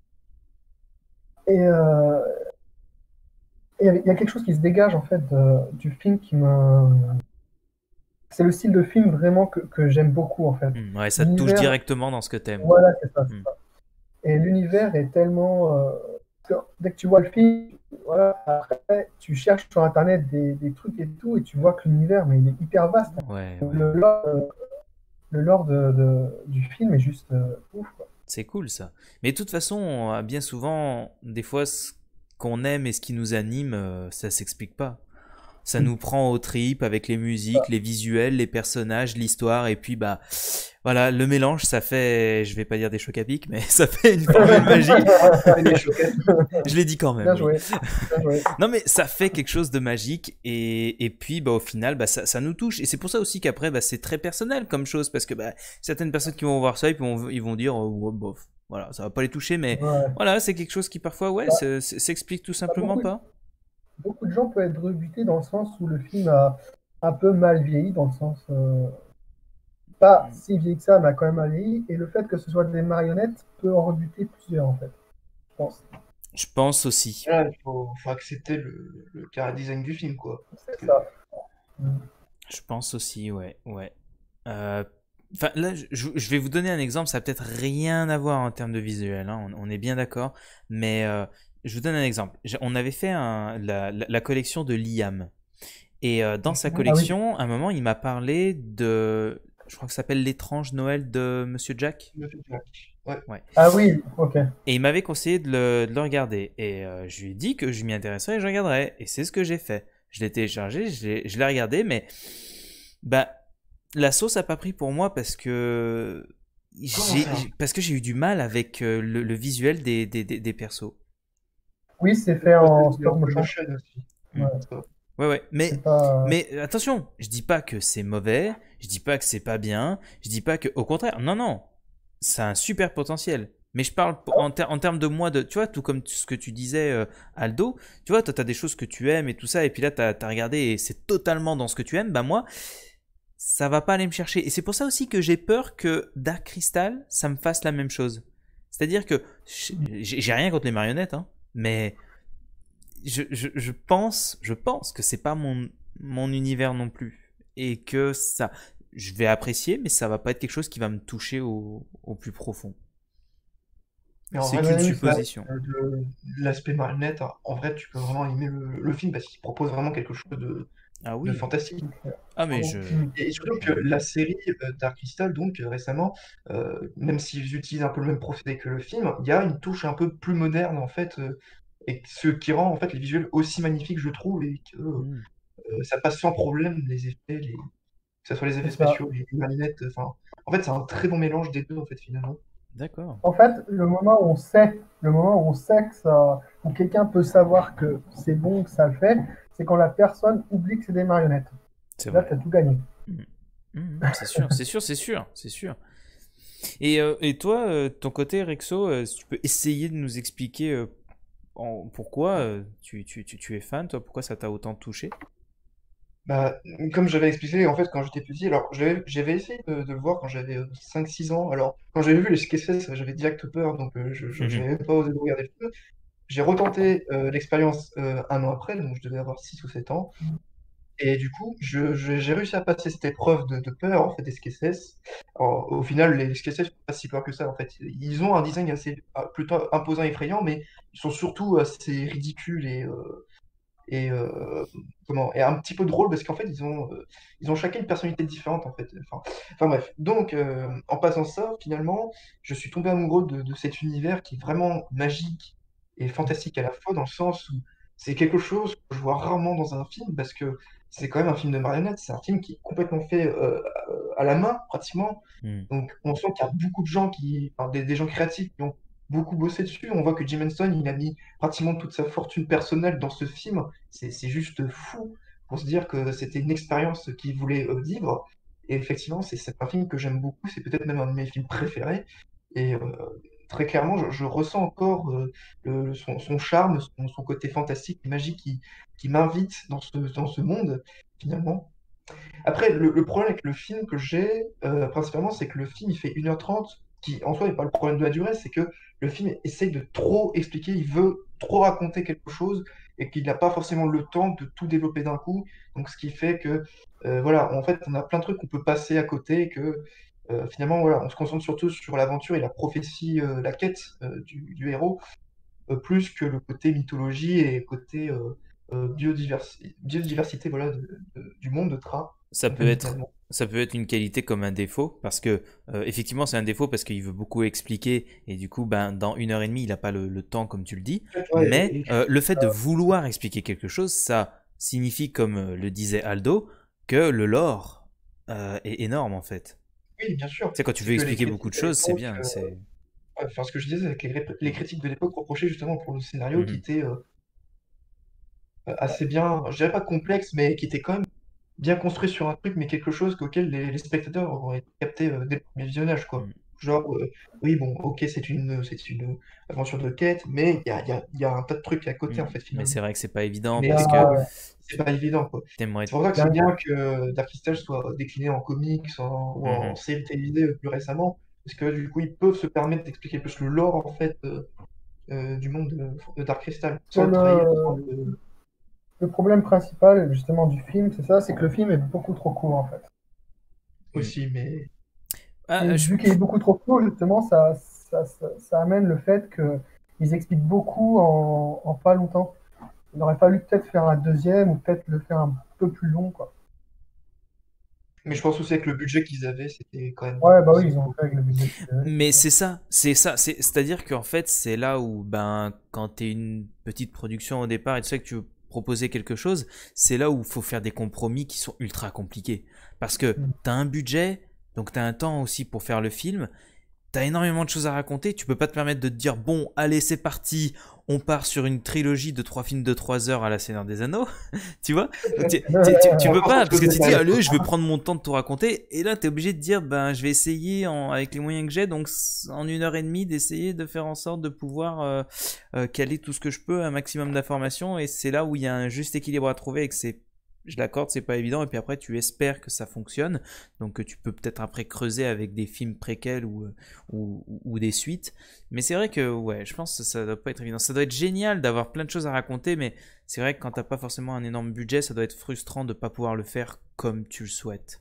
Et euh, et il y a il y a quelque chose qui se dégage, en fait, de- du film qui me. C'est le style de film vraiment que, que j'aime beaucoup, en fait. Hmm, ouais, ça te touche L'univers, directement dans ce que t'aimes, quoi. voilà, c'est ça, Hmm. c'est ça. Et l'univers est tellement. euh, parce que dès que tu vois le film, voilà, après, tu cherches sur Internet des, des trucs et tout, et tu vois que l'univers, mais il est hyper vaste. Ouais, ouais. Le lore, euh, le lore de, de- du film est juste euh, ouf, quoi. C'est cool ça. Mais de toute façon, euh, bien souvent, des fois, ce qu'on aime et ce qui nous anime, euh, ça s'explique pas. ça nous prend aux tripes avec les musiques, les visuels, les personnages, l'histoire, et puis bah voilà, le mélange, ça fait, je vais pas dire des chocs à pic, mais ça fait une formule magique. Je l'ai dit quand même. Bien oui. joué. Bien joué. Non mais ça fait quelque chose de magique et, et puis bah au final bah ça, ça nous touche et c'est pour ça aussi qu'après bah c'est très personnel comme chose parce que bah certaines personnes qui vont voir ça ils vont ils vont dire oh, ouais, bof voilà ça va pas les toucher mais Ouais. voilà c'est quelque chose qui parfois ouais Bah, c'est- c'est- s'explique tout simplement beaucoup, pas. beaucoup de gens peuvent être rebutés dans le sens où le film a un peu mal vieilli, dans le sens euh, pas si vieilli que ça, mais a quand même mal vieilli. Et le fait que ce soit des marionnettes peut en rebuter plusieurs, en fait, je pense. Je pense aussi. Là, il faut, faut accepter le, le cara design du film, quoi. Parce C'est que ça. Mm. Je pense aussi ouais ouais. Euh, Enfin, là, je, je vais vous donner un exemple, ça a peut-être rien à voir en termes de visuel, hein, on, on est bien d'accord, mais euh, je vous donne un exemple. J'ai- On avait fait un- la, la- la collection de Liam, et euh, dans sa Ah oui. collection, à un moment, il m'a parlé de, je crois que ça s'appelle L'étrange Noël de Monsieur Jack, le fait Jack. Ouais. ouais. Ah oui, ok. Et il m'avait conseillé de le, de le regarder, et euh, je lui ai dit que je m'y intéresserais et je regarderais, et c'est ce que j'ai fait. Je l'ai téléchargé, je l'ai je l'ai regardé, mais bah la sauce a pas pris pour moi parce que Comment j'ai ça? j'ai- parce que j'ai eu du mal avec euh, le, le visuel des, des, des, des persos. Oui, c'est fait Ouais, en c'est stop en motion. motion aussi. Mm. Ouais. Ça. Ouais ouais, mais C'est pas. mais euh, attention, je dis pas que c'est mauvais, je dis pas que c'est pas bien, je dis pas que au contraire, non non, ça a un super potentiel. Mais je parle pour- en, ter- en termes de moi, de, tu vois, tout comme ce que tu disais, euh, Aldo, tu vois, toi, t'as des choses que tu aimes et tout ça, et puis là, t'as as regardé et c'est totalement dans ce que tu aimes, bah moi, ça va pas aller me chercher. Et c'est pour ça aussi que j'ai peur que Dark Crystal, ça me fasse la même chose. C'est-à-dire que j'ai j'ai rien contre les marionnettes, hein, mais je, je, je pense, je pense que c'est pas mon, mon univers non plus. Et que ça, je vais apprécier, mais ça va pas être quelque chose qui va me toucher au, au plus profond. Mais en C'est vrai, qu'une oui, c'est ça, supposition. euh, de- l'aspect marionnette, hein, en vrai, tu peux vraiment aimer le, le film parce qu'il propose vraiment quelque chose de, Ah de oui. fantastique. Ah mais Pardon. je. Mm. Et surtout que la série euh, Dark Crystal, donc euh, récemment, euh, même s'ils utilisent un peu le même procédé que le film, il y a une touche un peu plus moderne en fait, euh, et ce qui rend en fait les visuels aussi magnifiques, je trouve, et que Hmm. euh, ça passe sans problème les effets, les... que ce soit les effets C'est ça. spéciaux, les marionnettes, enfin, en fait, c'est un très bon mélange des deux en fait finalement. D'accord. En fait, le moment où on sait, le moment où on sait que ça, où quelqu'un peut savoir que c'est bon, que ça le fait, c'est quand la personne oublie que c'est des marionnettes. C'est Là, vrai. t'as tout gagné. Hmm. Hmm, c'est sûr, c'est sûr, c'est sûr, c'est sûr. Et, euh, et toi, euh, ton côté, Rexo, euh, si tu peux essayer de nous expliquer euh, en- pourquoi euh, tu, tu, tu, tu es fan, toi, pourquoi ça t'a autant touché? Bah, comme j'avais expliqué, en fait, quand j'étais petit, alors j'avais j'avais essayé de, de le voir quand j'avais cinq six ans. Alors, quand j'avais vu les sketchs, j'avais direct peur, donc euh, je je- j'avais même pas osé de regarder le film. J'ai retenté euh, l'expérience euh, un an après, donc je devais avoir six ou sept ans. Et du coup, je- je- j'ai réussi à passer cette épreuve de, de peur, en fait, des sketchs. Alors, au final, les sketchs ne sont pas si peur que ça, en fait. Ils ont un design assez, ah, plutôt imposant et effrayant, mais ils sont surtout assez ridicules et, euh, et euh, comment et un petit peu drôle parce qu'en fait ils ont euh, ils ont chacun une personnalité différente en fait enfin, enfin bref donc euh, en passant ça finalement je suis tombé amoureux de, de cet univers qui est vraiment magique et fantastique à la fois dans le sens où c'est quelque chose que je vois rarement dans un film parce que c'est quand même un film de marionnettes, c'est un film qui est complètement fait euh, à la main pratiquement, Hmm. donc on sent qu'il y a beaucoup de gens qui enfin, des, des gens créatifs qui ont beaucoup bossé dessus. On voit que Jim Henson il a mis pratiquement toute sa fortune personnelle dans ce film. C'est c'est juste fou pour se dire que c'était une expérience qu'il voulait euh, vivre. Et effectivement, c'est c'est un film que j'aime beaucoup. C'est peut-être même un de mes films préférés. Et euh, très clairement, je, je ressens encore euh, le- son, son charme, son, son côté fantastique et magique qui, qui m'invite dans ce, dans ce monde, finalement. Après, le, le problème avec le film que j'ai, euh, principalement, c'est que le film, il fait une heure trente, qui en soi n'est pas le problème de la durée, c'est que le film essaye de trop expliquer, il veut trop raconter quelque chose, et qu'il n'a pas forcément le temps de tout développer d'un coup. Donc, ce qui fait que, euh, voilà, en fait, on a plein de trucs qu'on peut passer à côté, et que euh, finalement, voilà, on se concentre surtout sur l'aventure et la prophétie, euh, la quête euh, du, du héros, euh, plus que le côté mythologie et le côté euh, euh, biodiversité, biodiversité voilà, de- de- du monde de Tra, Ça en peut fait, être, finalement. ça peut être une qualité comme un défaut, parce que euh, effectivement c'est un défaut parce qu'il veut beaucoup expliquer et du coup ben dans une heure et demie il n'a pas le, le temps comme tu le dis. Ouais, Mais et- euh, le fait de vouloir expliquer quelque chose, ça, signifie, comme euh, le disait Aldo, que le lore euh, est énorme en fait. Oui, bien sûr. Tu sais, quand tu C'est veux que les expliquer beaucoup critiques de de choses, c'est l'époque, bien. euh, c'est... enfin ce que je disais, c'est que les, ré- les critiques de l'époque reprochaient justement pour le scénario qui Mhm. était euh, assez bien, je dirais pas complexe, mais qui était quand même bien construit sur un truc, mais quelque chose auquel les, les spectateurs auraient capté euh, dès le premier visionnage, quoi. Mhm. Genre, euh, oui, bon, ok, c'est une, c'est une aventure de quête, mais il y a, il y a- il y a un tas de trucs à côté, en Mhm. fait, Mais finalement. c'est vrai que c'est pas évident Mais Il y parce c'est que pas, a, c'est pas évident, quoi. C'est t'aimerais. pour ça que il y a c'est un bien que Dark Crystal soit décliné en comics en- ou en Mhm. série télévisée euh, plus récemment, parce que du coup, ils peuvent se permettre d'expliquer plus le lore, en fait, euh, euh, du monde de, de Dark Crystal, que sans le trahir, sans le, le... le problème principal justement du film, c'est ça, c'est que le film est beaucoup trop court en fait. Mhm. aussi, mais... Ah, Et je- vu qu'il est beaucoup trop court, justement, ça, ça, ça, ça amène le fait qu'ils expliquent beaucoup en, en pas longtemps. Il aurait fallu peut-être faire un deuxième ou peut-être le faire un peu plus long, quoi. Mais je pense aussi que le budget qu'ils avaient, c'était quand même Ouais, bah beaucoup. oui, ils ont fait avec le budget qu'ils avaient, c'est Mais sûr. c'est ça, c'est ça, c'est, c'est-à-dire qu'en fait, c'est là où, ben, quand t'es une petite production au départ et tu sais que tu veux proposer quelque chose, c'est là où il faut faire des compromis qui sont ultra compliqués. Parce que Mm. t'as un budget, donc t'as un temps aussi pour faire le film, t'as énormément de choses à raconter, tu peux pas te permettre de te dire, bon, allez, c'est parti, on part sur une trilogie de trois films de trois heures à la Seigneur des Anneaux, tu vois? Donc, tu, tu- tu- tu Bon, peux encore, ça pas, se parce que faisait tu pas à dis, allez, l'époque, je vais hein. prendre mon temps de tout raconter, et là, t'es obligé de dire, ben, je vais essayer, en- avec les moyens que j'ai, donc s- en une heure et demie, d'essayer de faire en sorte de pouvoir euh, euh, caler tout ce que je peux, un maximum d'informations, et c'est là où il y a un juste équilibre à trouver, et que c'est, je l'accorde, c'est pas évident, et puis après, tu espères que ça fonctionne, donc euh, tu peux peut-être après creuser avec des films préquels ou, euh, ou, ou- ou des suites. Mais c'est vrai que, ouais, je pense que ça doit pas être évident. Ça doit être génial d'avoir plein de choses à raconter, mais c'est vrai que quand t'as pas forcément un énorme budget, ça doit être frustrant de pas pouvoir le faire comme tu le souhaites.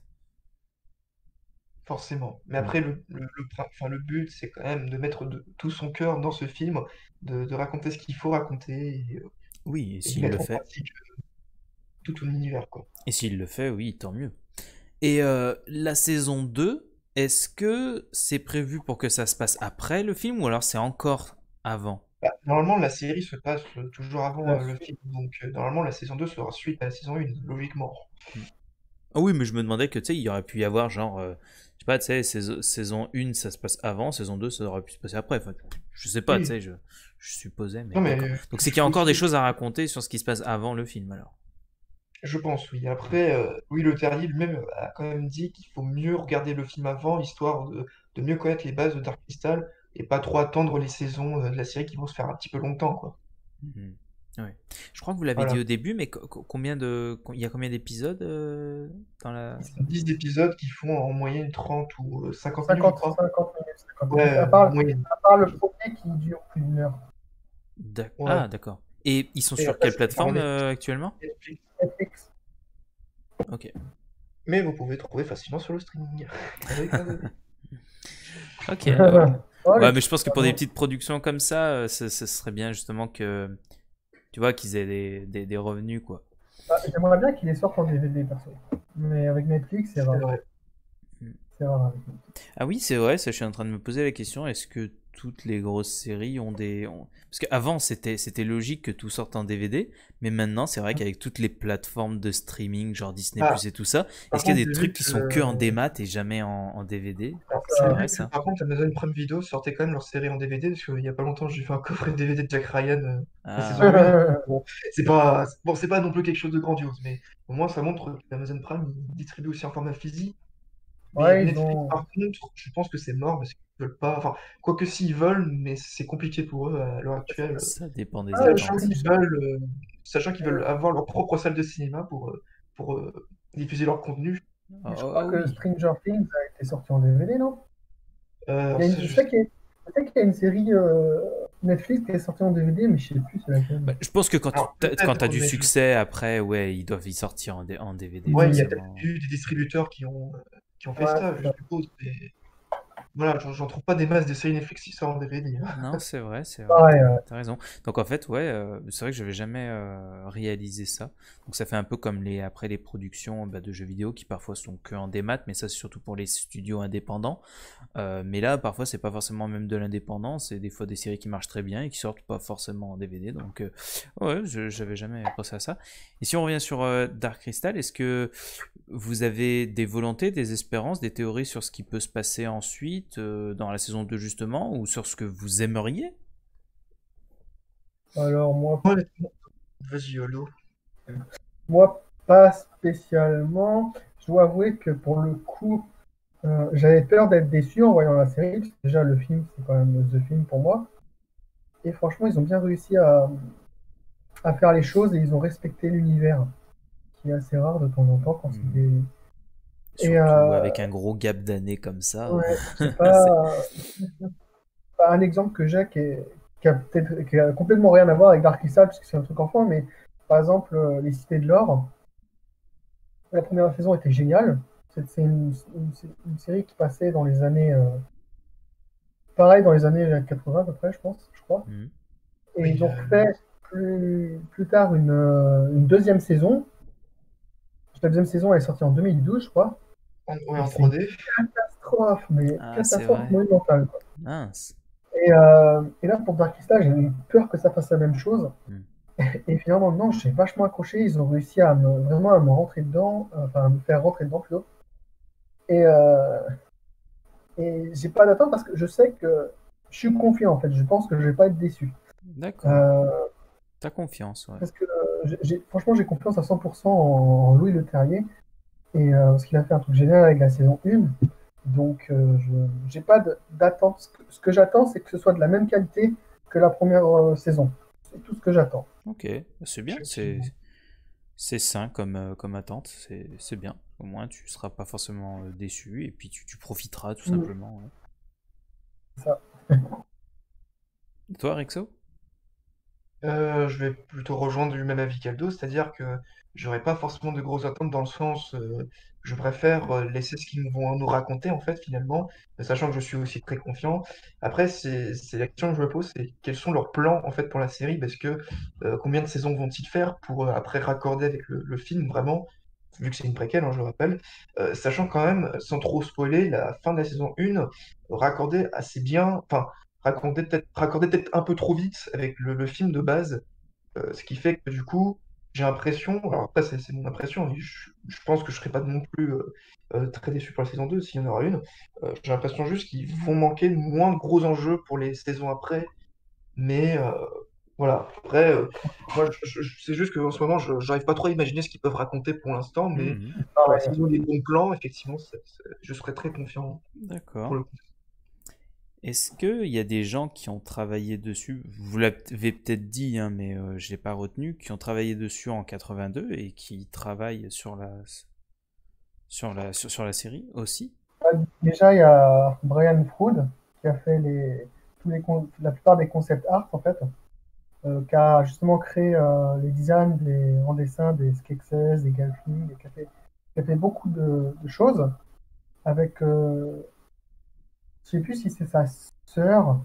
Forcément. Mais Mm. après, le, le, le prin- enfin, le but, c'est quand même de mettre de, tout son cœur dans ce film, de, de raconter ce qu'il faut raconter et, euh, Oui, et et de s'il le mettre en fait, pratique tout ton univers, quoi. et s'il le fait, oui, tant mieux. Et euh, la saison deux, est-ce que c'est prévu pour que ça se passe après le film ou alors c'est encore avant? Bah, normalement, la série se passe euh, toujours avant La euh, le suite. film, donc euh, normalement, la saison deux sera suite à la saison un, logiquement. Mm. Ah oui, mais je me demandais que, tu sais, il y aurait pu y avoir genre, euh, je sais pas, tu sais, saison, saison un, ça se passe avant, saison deux, ça aurait pu se passer après. Enfin, je sais pas, tu Oui, sais, je, je supposais, mais non, mais d'accord. euh, Donc c'est je qu'il y a encore des aussi, choses à raconter sur ce qui se passe avant le film, alors. je pense, oui. Après, euh, Louis Leterrier lui-même a quand même dit qu'il faut mieux regarder le film avant, histoire de, de mieux connaître les bases de Dark Crystal et pas trop attendre les saisons euh, de la série qui vont se faire un petit peu longtemps, quoi. Mhm. Ouais. Je crois que vous l'avez dit Voilà. au début, mais co- co- combien de, il y a combien d'épisodes euh, dans la... C'est dix épisodes qui font en moyenne trente ou euh, cinquante minutes, je cinquante, crois. cinquante minutes, cinquante Ouais, minutes. À euh, en part, moyenne. à part le premier qui dure plus d'une heure. D'ac- Ouais. Ah, d'accord. Et ils sont Et sur après, quelle c'est par plateforme Netflix. euh, actuellement? Netflix. Netflix. Ok. Mais vous pouvez trouver facilement sur le streaming. Avec un bébé. Ok, ah ouais. Oh, les Ouais, mais petits je pense que pour des mamans. petites productions comme ça, euh, ce, ce serait bien justement que, tu vois, qu'ils aient des, des, des revenus, quoi. Ah, j'aimerais bien qu'il les sorte en D V D, perso. Mais avec Netflix, c'est C'est rare. vrai. Mm. C'est rare avec Netflix. Ah oui, c'est vrai, ça, je suis en train de me poser la question, est-ce que toutes les grosses séries ont des... ont- Parce qu'avant, c'était, c'était logique que tout sorte en D V D, mais maintenant, c'est vrai qu'avec toutes les plateformes de streaming, genre Disney+, Ah, et tout ça, par est-ce qu'il y a contre, des j'ai vu trucs qui que, sont que en euh, démat et jamais en, en D V D? alors, C'est j'ai vrai, vu que ça? par contre Amazon Prime Video sortait quand même leur série en D V D parce qu'il y a pas longtemps j'ai fait un coffret D V D de Jack Ryan euh, la saison Ah, un. Bon, c'est pas bon, c'est pas non plus quelque chose de grandiose, mais au moins ça montre que Amazon Prime il distribue aussi en format physique. Mais Ouais, ils Netflix, ont. par contre, je pense que c'est mort parce qu'ils veulent pas. Enfin, quoique s'ils veulent, mais c'est compliqué pour eux à l'heure actuelle. ça dépend des Ah, je Sachant sais, attentes. je qu'ils sais. veulent, euh, sachant qu'ils veulent Euh, avoir leur propre salle de cinéma pour, euh, pour euh, diffuser leur contenu. Ah, je ah crois que oui. Stranger Things a été sorti en D V D, non? Euh, Il alors y a une- ça, Je je sais sais. qu'il y a, je sais qu'il y a une série euh, Netflix qui est sortie en D V D, mais je sais plus c'est laquelle. Bah, je pense que quand tu Alors t'as, quand peut-être, t'as du mais je... succès, après, ouais, ils doivent y sortir en, D- en D V D, ouais, il y a peut-être forcément. eu des distributeurs qui ont, euh, qui ont fait Ouais, ça, c'est je ça. suppose. Mais voilà, j'en j'en trouve pas des masses des séries Netflix qui sortent en D V D. Non, c'est vrai, c'est vrai, Pareil, t'as, ouais. t'as raison. Donc en fait, ouais, euh, c'est vrai que j'avais jamais euh, réalisé ça. Donc ça fait un peu comme les après les productions bah, de jeux vidéo qui parfois sont que en démat, mais ça c'est surtout pour les studios indépendants. Euh, mais là, parfois, c'est pas forcément même de l'indépendance, c'est des fois des séries qui marchent très bien et qui sortent pas forcément en D V D. Donc, euh, ouais, je- j'avais jamais pensé à ça. Et si on revient sur euh, Dark Crystal, est-ce que vous avez des volontés, des espérances, des théories sur ce qui peut se passer ensuite, euh, dans la saison deux justement, ou sur ce que vous aimeriez? Alors moi, Honnêtement, vas-y, Yolo. moi, pas spécialement. Je dois avouer que pour le coup, euh, j'avais peur d'être déçu en voyant la série, parce que déjà le film, c'est quand même The Film pour moi. Et franchement, ils ont bien réussi à, à faire les choses et ils ont respecté l'univers, qui est assez rare de temps en temps quand c'est Hmm. des... Et Surtout euh, avec un gros gap d'années comme ça. ouais, c'est C'est- pas, pas un exemple que j'ai qui, est- qui a peut-être qui a complètement rien à voir avec Dark Crystal, parce que c'est un truc enfant, mais par exemple, euh, Les Cités de l'Or, la première saison était géniale. C'est c'est une, une- une série qui passait dans les années, euh, pareil, dans les années quatre-vingts à peu près, je pense, je crois. Hmm. Et Oui, ils ont euh, fait plus, plus tard une, euh, une deuxième saison. La deuxième saison, elle est sortie en deux mille douze, je crois. en, ouais, Et en c'est une trois D. catastrophe, mais Ah, c'est catastrophe vrai. monumentale, quoi. Mince. Et, euh, et là, pour Dark Crystal, j'ai eu peur que ça fasse la même chose. Hmm. Et finalement, non, j'ai vachement accroché. Ils ont réussi à me, vraiment à me rentrer dedans, enfin, à me faire rentrer dedans plutôt. Et, euh, et j'ai pas d'attente parce que je sais que je suis confiant en fait. Je pense que je vais pas être déçu. D'accord. Euh, T'as confiance, ouais. parce que euh, j'ai, j'ai- franchement, j'ai confiance à cent pour cent en, en Louis Leterrier. Et euh, parce qu'il a fait un truc génial avec la saison un. Donc, euh, je j'ai pas de- d'attente. Ce que, ce que j'attends, c'est que ce soit de la même qualité que la première euh, saison. C'est tout ce que j'attends. Ok, c'est bien, c'est Effectivement. c'est sain comme, euh, comme attente, c'est c'est bien. Au moins, tu seras pas forcément euh, déçu et puis tu, tu profiteras tout Mm, simplement, ouais. c'est ça. Et toi, Rexo? Euh, je vais plutôt rejoindre du même avis qu'Aldo, c'est-à-dire que j'aurais pas forcément de grosses attentes dans le sens, euh, je préfère euh, laisser ce qu'ils vont nous raconter en fait finalement, sachant que je suis aussi très confiant. Après, c'est c'est la question que je me pose, c'est quels sont leurs plans en fait pour la série, parce que euh, combien de saisons vont-ils faire pour euh, après raccorder avec le, le film vraiment, vu que c'est une préquelle, hein, je le rappelle. Euh, sachant quand même, sans trop spoiler, la fin de la saison un raccordait assez bien, enfin raconter peut-être raccorder peut-être un peu trop vite avec le, le film de base, euh, ce qui fait que du coup, j'ai l'impression, alors après c'est c'est mon impression, et je, je pense que je serai pas non plus euh, euh, très déçu pour la saison deux s'il y en aura une. Euh, j'ai l'impression juste qu'ils vont manquer moins de gros enjeux pour les saisons après, mais euh, voilà. Après, euh, moi, je, je- je- c'est juste qu'en ce moment, je n'arrive pas trop à imaginer ce qu'ils peuvent raconter pour l'instant, mais Mhm. voilà, Pareil. s'ils ont des bons plans, effectivement, c'est- c'est- je serais très confiant pour D'accord. le coup. Est-ce qu'il y a des gens qui ont travaillé dessus, vous l'avez peut-être dit, hein, mais euh, je l'ai pas retenu, qui ont travaillé dessus en quatre-vingt-deux et qui travaillent sur la, sur la, sur, sur la série aussi? Déjà, il y a Brian Froud qui a fait les, tous les, con- la plupart des concept art en fait, euh, qui a justement créé euh, les designs des, en dessin des Skeksis, des Gelfling, et qui a fait, qui a fait beaucoup de, de choses avec, euh, je sais plus si c'est sa sœur,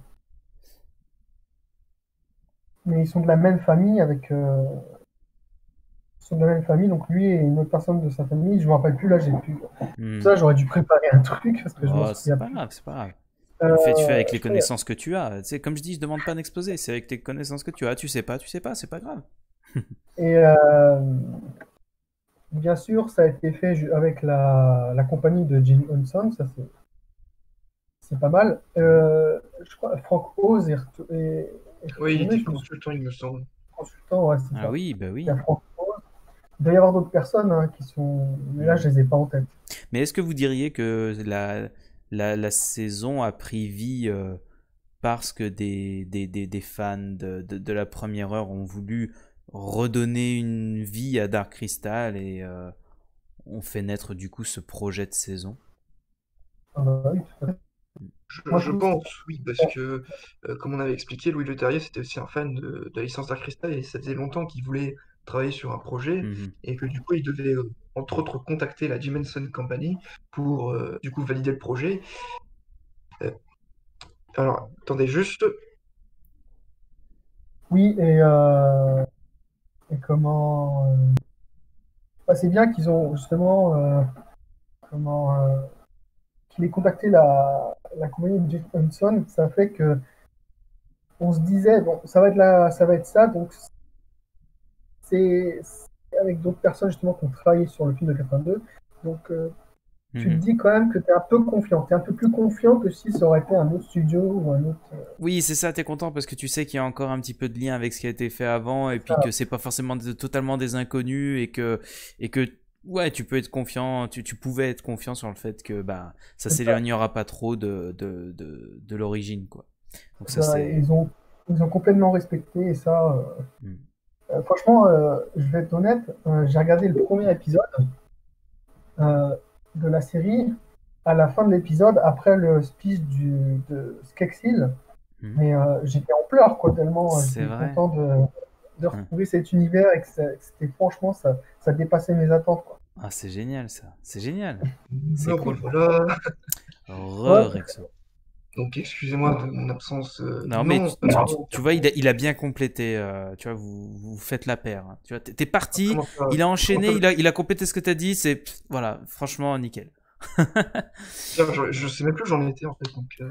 mais ils sont de la même famille avec, euh, ils sont de la même famille, donc lui et une autre personne de sa famille, je me rappelle plus là, j'ai plus. Hmm. Ça, j'aurais dû préparer un truc parce que je m'en Oh, c'est souviens pas plus. grave, c'est pas grave. Tu fais, tu fais Euh, avec les je crois qu'il y a- connaissances que tu as. Tu sais, comme je dis, je demande pas un exposé, c'est avec tes connaissances que tu as. Tu sais pas, tu sais pas, c'est pas grave. Et euh, bien sûr, ça a été fait ju- avec la, la compagnie de Jim Henson, ça c'est c'est pas mal. Mhm. Euh, je crois Frank Oz est, ret- est- est Oui, il retourné, était je me souviens, consultant, il me semble. consultant, ouais, c'est Ah ça. oui, bah Il y a oui. Frank Oz. Il doit y avoir d'autres personnes hein, qui sont. Mais là, Hmm. je les ai pas en tête. Mais est-ce que vous diriez que la, la, la saison a pris vie euh, parce que des, des, des, des fans de, de, de la première heure ont voulu redonner une vie à Dark Crystal et euh, ont fait naître du coup ce projet de saison? Ah bah oui, tout à fait. Je, Moi, je tout ce qui- pense, oui, parce que, euh, comme on avait expliqué, Louis Leterrier, c'était aussi un fan de, de la licence Dark Crystal, et ça faisait longtemps qu'il voulait travailler sur un projet, Mhm. et que du coup, il devait, euh, entre autres, contacter la Jim Henson Company pour, euh, du coup, valider le projet. Alors, attendez juste. Oui, et, euh, et comment... euh, bah, c'est bien qu'ils ont justement... euh, comment... euh, qu'il ait contacté la, la compagnie de Jeff Johnson. Ça fait que on se disait, bon, ça va être là, ça va être ça, donc c'est c'est avec d'autres personnes justement qui ont travaillé sur le film de quatre-vingt-deux. Donc euh, tu te Mhm. dis quand même que tu es un peu confiant. Tu es un peu plus confiant que si ça aurait été un autre studio ou un autre. euh, Oui, c'est ça, t'es content parce que tu sais qu'il y a encore un petit peu de lien avec ce qui a été fait avant et puis ça. que c'est pas forcément de- totalement des inconnus et que, et que, ouais, tu peux être confiant, tu, tu pouvais être confiant sur le fait que, bah, ça C'est ça, s'éloignera pas trop de, de, de, de l'origine, quoi. Donc c'est ça, ça. c'est, Ils ont, ils ont complètement respecté et ça. euh, hmm. euh, franchement, euh, je vais être honnête, euh, j'ai regardé le premier épisode euh, de la série. À la fin de l'épisode, après le speech du, de Skeksil, Hmm. mais euh, j'étais en pleurs, quoi, tellement euh, C'est j'étais vrai. content de, de Hmm. retrouver cet univers et que ça- que c'était franchement, ça, ça dépassait mes attentes, quoi. Ah, c'est génial, ça. C'est génial. Me C'est cool. revoilà. Re, Ouais, Rexo. Donc, excusez-moi de mon absence. euh, Non, mais Non, tu, pas tu, du tu- tout. tu vois, il a, il a bien complété. Euh, tu vois, vous, vous faites la paire. Hein. Tu vois, t'es t'es parti, Comment ça, il a comment ça enchaîné, il a, il a complété ce que t'as dit. C'est, pff, voilà, franchement, nickel. dire, je, je sais même plus où j'en étais en fait. Donc, euh,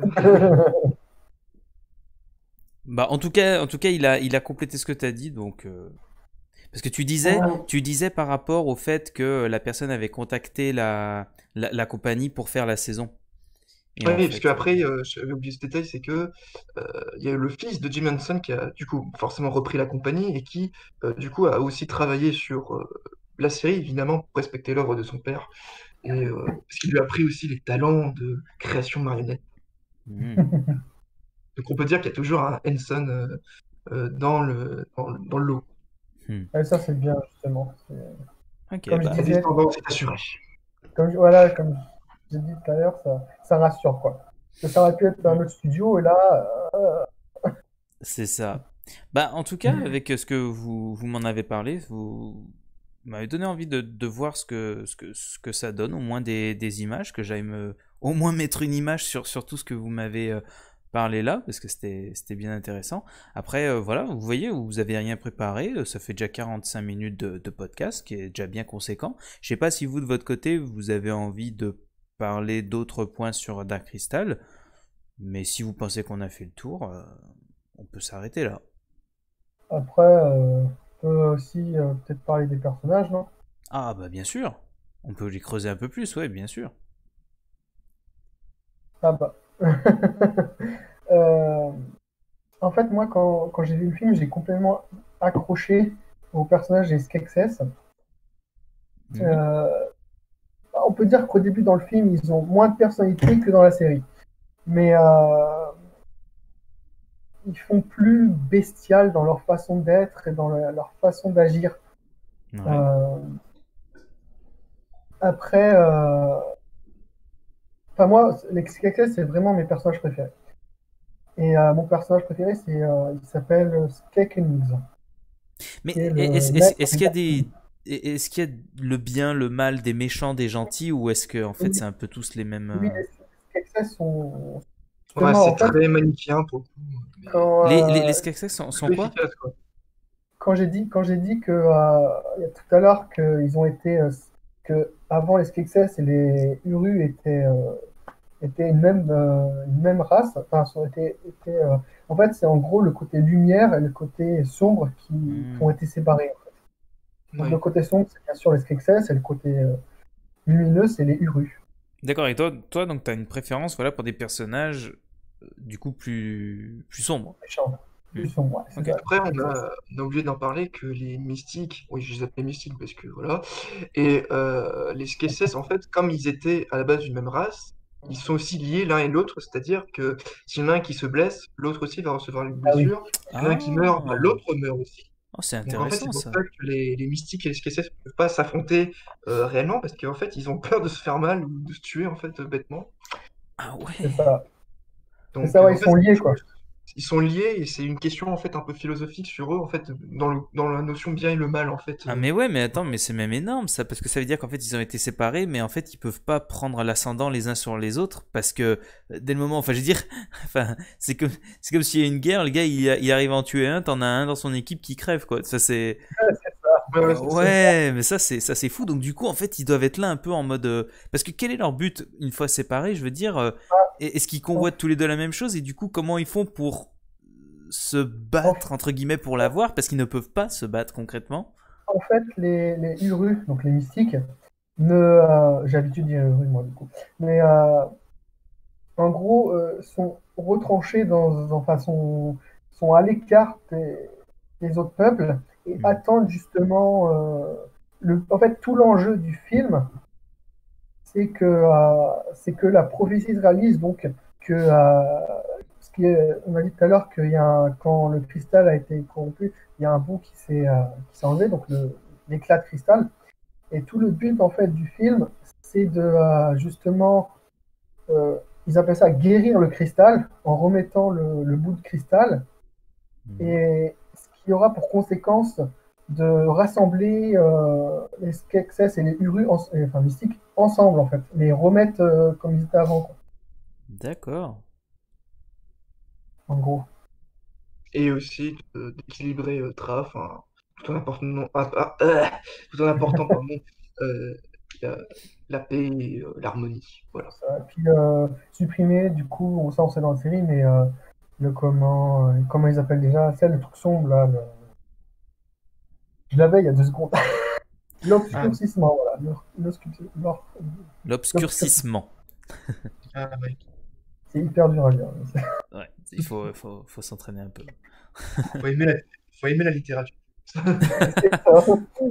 Bah, en tout cas, en tout cas, il a, il a complété ce que t'as dit. Donc, euh, parce que tu disais, ouais, tu disais par rapport au fait que la personne avait contacté la, la, la compagnie pour faire la saison. Et Oui, en parce fait, euh, qu'après, euh, j'avais oublié ce détail, c'est que euh, il y a eu le fils de Jim Henson qui a du coup forcément repris la compagnie et qui euh, du coup a aussi travaillé sur euh, la série, évidemment, pour respecter l'œuvre de son père. Et euh, parce qu'il lui a appris aussi les talents de création de marionnettes. hmm, Donc on peut dire qu'il y a toujours un Henson euh, euh, dans le, dans, le dans le lot. hmm. ouais, ça c'est bien justement. C'est- Ok, Comme je bah, La disais, descendance est assurée. comme je- voilà, comme j'ai dit tout à l'heure, ça, ça rassure quoi. Parce que ça aurait pu être un autre studio et là, euh, c'est ça. Bah, en tout cas, avec ce que vous, vous m'en avez parlé, vous m'avez donné envie de, de voir ce que, ce que, ce que ça donne, au moins des, des images, que j'aille me, au moins mettre une image sur, sur tout ce que vous m'avez euh, parlé là, parce que c'était, c'était bien intéressant. Après, euh, voilà, vous voyez, vous avez rien préparé, euh, ça fait déjà quarante-cinq minutes de, de podcast, qui est déjà bien conséquent. Je sais pas si vous, de votre côté, vous avez envie de parler d'autres points sur Dark Crystal, mais si vous pensez qu'on a fait le tour, euh, on peut s'arrêter là. après, euh, on peut aussi euh, peut-être parler des personnages, non? Ah bah bien sûr. On peut les creuser un peu plus, ouais, bien sûr. Ah bah. Euh, en fait, moi, quand, quand j'ai vu le film, j'ai complètement accroché au personnage des Skeksis. Mhm. Euh, on peut dire qu'au début, dans le film, ils ont moins de personnalité que dans la série. Mais euh, ils font plus bestial dans leur façon d'être et dans le- leur façon d'agir. Ouais. Euh, après, euh, enfin moi, les Skeksis, c'est vraiment mes personnages préférés. Et euh, mon personnage préféré, c'est, euh, il s'appelle Skekkenix, Mais qui est le est-ce est-ce- maître est-ce des qu'il y a tortues. des est-ce qu'il y a le bien, le mal, des méchants, des gentils, ou est-ce que en fait Oui, c'est un peu tous les mêmes oui, euh, les Skeksis sont Ouais, justement, c'est en fait, très manichéen pour le coup, mais quand, Les les, les euh, Skeksis sont, sont très quoi? efficace quoi. quand j'ai dit, quand j'ai dit que, euh, il y a tout à l'heure qu'ils ont été, euh, que avant les Skeksis et les Uru étaient, euh, étaient une même, euh, une même race, enfin, sont été, étaient, euh, en fait, c'est en gros le côté lumière et le côté sombre qui, qui ont Hmm. été séparés. Donc le Oui. côté sombre, c'est bien sûr les Skeksis, et le côté euh, lumineux, c'est les Uru. D'accord. Et toi, toi donc t'as une préférence, voilà, pour des personnages euh, du coup plus plus sombres. Méchants. Hmm. Plus sombres, ouais, c'est Ok. ça. Après, on Skeksis. a, on a oublié d'en parler que les mystiques, oui, je les appelle mystiques parce que voilà, et euh, les Skeksis, en fait, comme ils étaient à la base d'une même race, ils sont aussi liés l'un et l'autre, c'est-à-dire que s'il y en a un qui se blesse, l'autre aussi va recevoir une Ah oui, blessure. S'il y en a un qui meurt, bah, Ah. l'autre meurt aussi. Oh, c'est Donc en fait, c'est intéressant pour ça. ça que les, les mystiques et les Skeksis ne peuvent pas s'affronter euh, réellement, parce qu'en fait, ils ont peur de se faire mal ou de se tuer, en fait, euh, bêtement. Ah c'est ouais. ça. C'est Donc ça, euh, ouais, en ils fait, sont c'est liés, quelque quoi. chose. ils sont liés et c'est une question en fait un peu philosophique sur eux en fait dans le, dans la notion bien et le mal en fait. Ah euh. mais ouais, mais attends, mais c'est même énorme ça, parce que ça veut dire qu'en fait ils ont été séparés, mais en fait ils peuvent pas prendre l'ascendant les uns sur les autres, parce que euh, dès le moment, enfin je veux dire, enfin c'est comme c'est comme s'il y a une guerre, le gars il, il arrive à en tuer un, t'en as un dans son équipe qui crève quoi. Ça c'est Ouais, c'est ça. Ouais, ouais, euh, c'est ça. ouais, mais ça c'est ça c'est fou. Donc du coup en fait ils doivent être là un peu en mode euh, parce que quel est leur but une fois séparés, je veux dire, euh, est-ce qu'ils En, convoitent tous les deux la même chose et du coup comment ils font pour se en- battre entre guillemets pour l'avoir parce qu'ils ne peuvent pas se battre concrètement. en fait, les, les Urus, donc les mystiques, ne, euh, j'ai l'habitude de dire Urus, moi, du coup, mais euh, en gros, euh, sont retranchés dans, dans- enfin, sont, sont à l'écart des, des autres peuples et Mhm. attendent justement. Euh, le, en fait, tout l'enjeu du film, c'est que, euh, c'est que la prophétie se réalise, donc que, euh, ce qui est, on a dit tout à l'heure qu'il y a un- quand le cristal a été corrompu, il y a un bout qui s'est euh, qui s'est enlevé, donc le- l'éclat de cristal. Et tout le but en fait du film, c'est de euh, justement, euh, ils appellent ça guérir le cristal en remettant le, le bout de cristal, Mhm. et ce qui aura pour conséquence de rassembler euh, les Skeksis et les Uru, en- et, enfin mystiques, ensemble en fait, les remettre euh, comme ils étaient avant, quoi, D'accord. en gros. Et aussi euh, d'équilibrer euh, Tra, enfin, tout en apportant, ah, ah, euh, tout en apportant pardon, euh, la, la paix et euh, l'harmonie. Voilà. Ça. Et puis euh, supprimer, du coup, on, ça on sait dans la série, mais euh, le comment, euh, comment ils appellent déjà, c'est le truc sombre là. le- Je l'avais il y a deux secondes. Ah, L'obscurcissement, voilà. l'or- l'obscurci- l'or- L'obscurcissement. L'obscurcissement. ah, ouais. C'est hyper dur à dire. Ouais, il faut, faut, faut s'entraîner un peu. Faut aimer la, faut aimer la littérature. C'est ça.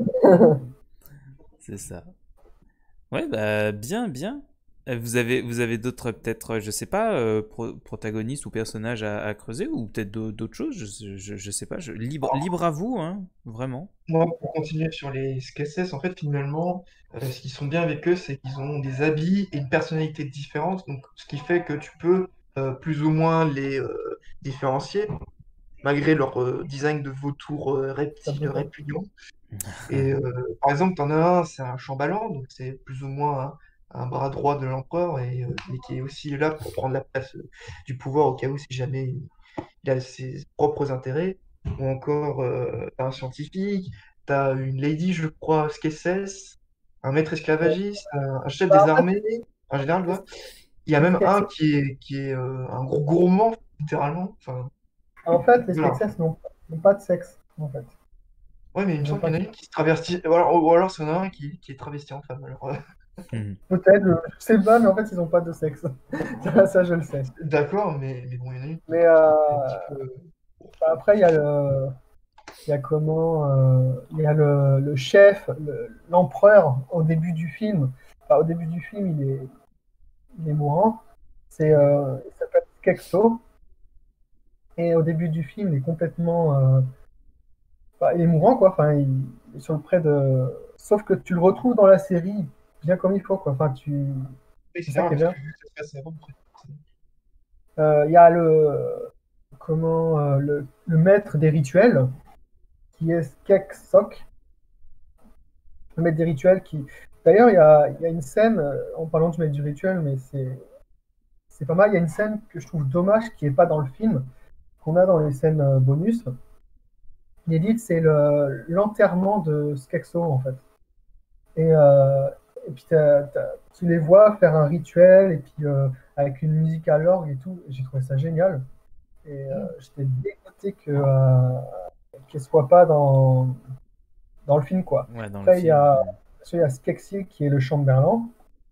C'est ça. Ouais, bah bien, bien. Euh, Vous avez, vous avez d'autres, peut-être, euh, je sais pas, euh, pro- protagonistes ou personnages à, à creuser ou peut-être d'au- d'autres choses, je, je, je sais pas. Je, libre, libre à vous, hein, vraiment. Moi, pour continuer sur les Skeksis, en fait, finalement, euh, ce qui sont bien avec eux, c'est qu'ils ont des habits et une personnalité différente. Donc, ce qui fait que tu peux euh, plus ou moins les euh, différencier, malgré leur euh, design de vautour euh, Ça reptile peut pas. répugnant. Et euh, par exemple, t'en as un, c'est un chambalan, donc c'est plus ou moins un, un bras droit de l'empereur et, euh, et qui est aussi là pour prendre la place euh, du pouvoir au cas où si jamais il, il a ses propres intérêts. Ou encore, euh, t'as un scientifique, t'as une lady, je crois, Skeksis, un maître esclavagiste, un, un chef Bah, des en fait, armées, un général, les, quoi. Il y a les même un Skeksis, qui est, qui est euh, un gros gourmand, littéralement. Enfin, en fait, les voilà. Skeksis n'ont n'ont pas de sexe, en fait. Ouais, mais il me Ils n'ont semble pas qu'il y de en a sexe. une qui se travestit, ou alors, ou alors c'est un qui, qui est travesti en femme. Alors, euh, Mhm. Peut-être, euh, je sais pas, mais en fait, ils n'ont pas de sexe. Ça, ça, je le sais. d'accord, mais, mais bon, il y en a une Mais qui, qui est un euh, petit peu. après, il y a le, il y a comment, euh, il y a le, le chef, le- l'empereur au début du film. Enfin, au début du film, il est, il est mourant. C'est, euh, il s'appelle Skekso. Et au début du film, il est complètement, euh, enfin, il est mourant, quoi. Enfin, il, il est sur le près de. Sauf que tu le retrouves dans la série bien comme il faut, quoi. Enfin, tu, Oui, c'est c'est ça qui normal est parce bien. que vu que ça se passe avant, après. Euh, Il y a le, comment, euh, le, le maître des rituels qui est Skeksok, le maître des rituels qui. D'ailleurs, il y a, il y a une scène, euh, en parlant du maître du rituel, mais c'est c'est pas mal. Il y a une scène que je trouve dommage qui n'est pas dans le film, qu'on a dans les scènes euh, bonus. Inédite, c'est le- l'enterrement de Skekso, en fait. Et, euh, et puis, t'as- t'as- tu les vois faire un rituel, et puis euh, avec une musique à l'orgue et tout. J'ai trouvé ça génial. Et euh, j'étais dégoûté que, euh, qu'elle soit pas dans, dans le film, quoi. Ouais, dans le Après, il y film. a, Mhm. il y a Skeksis qui est le Chamberlain,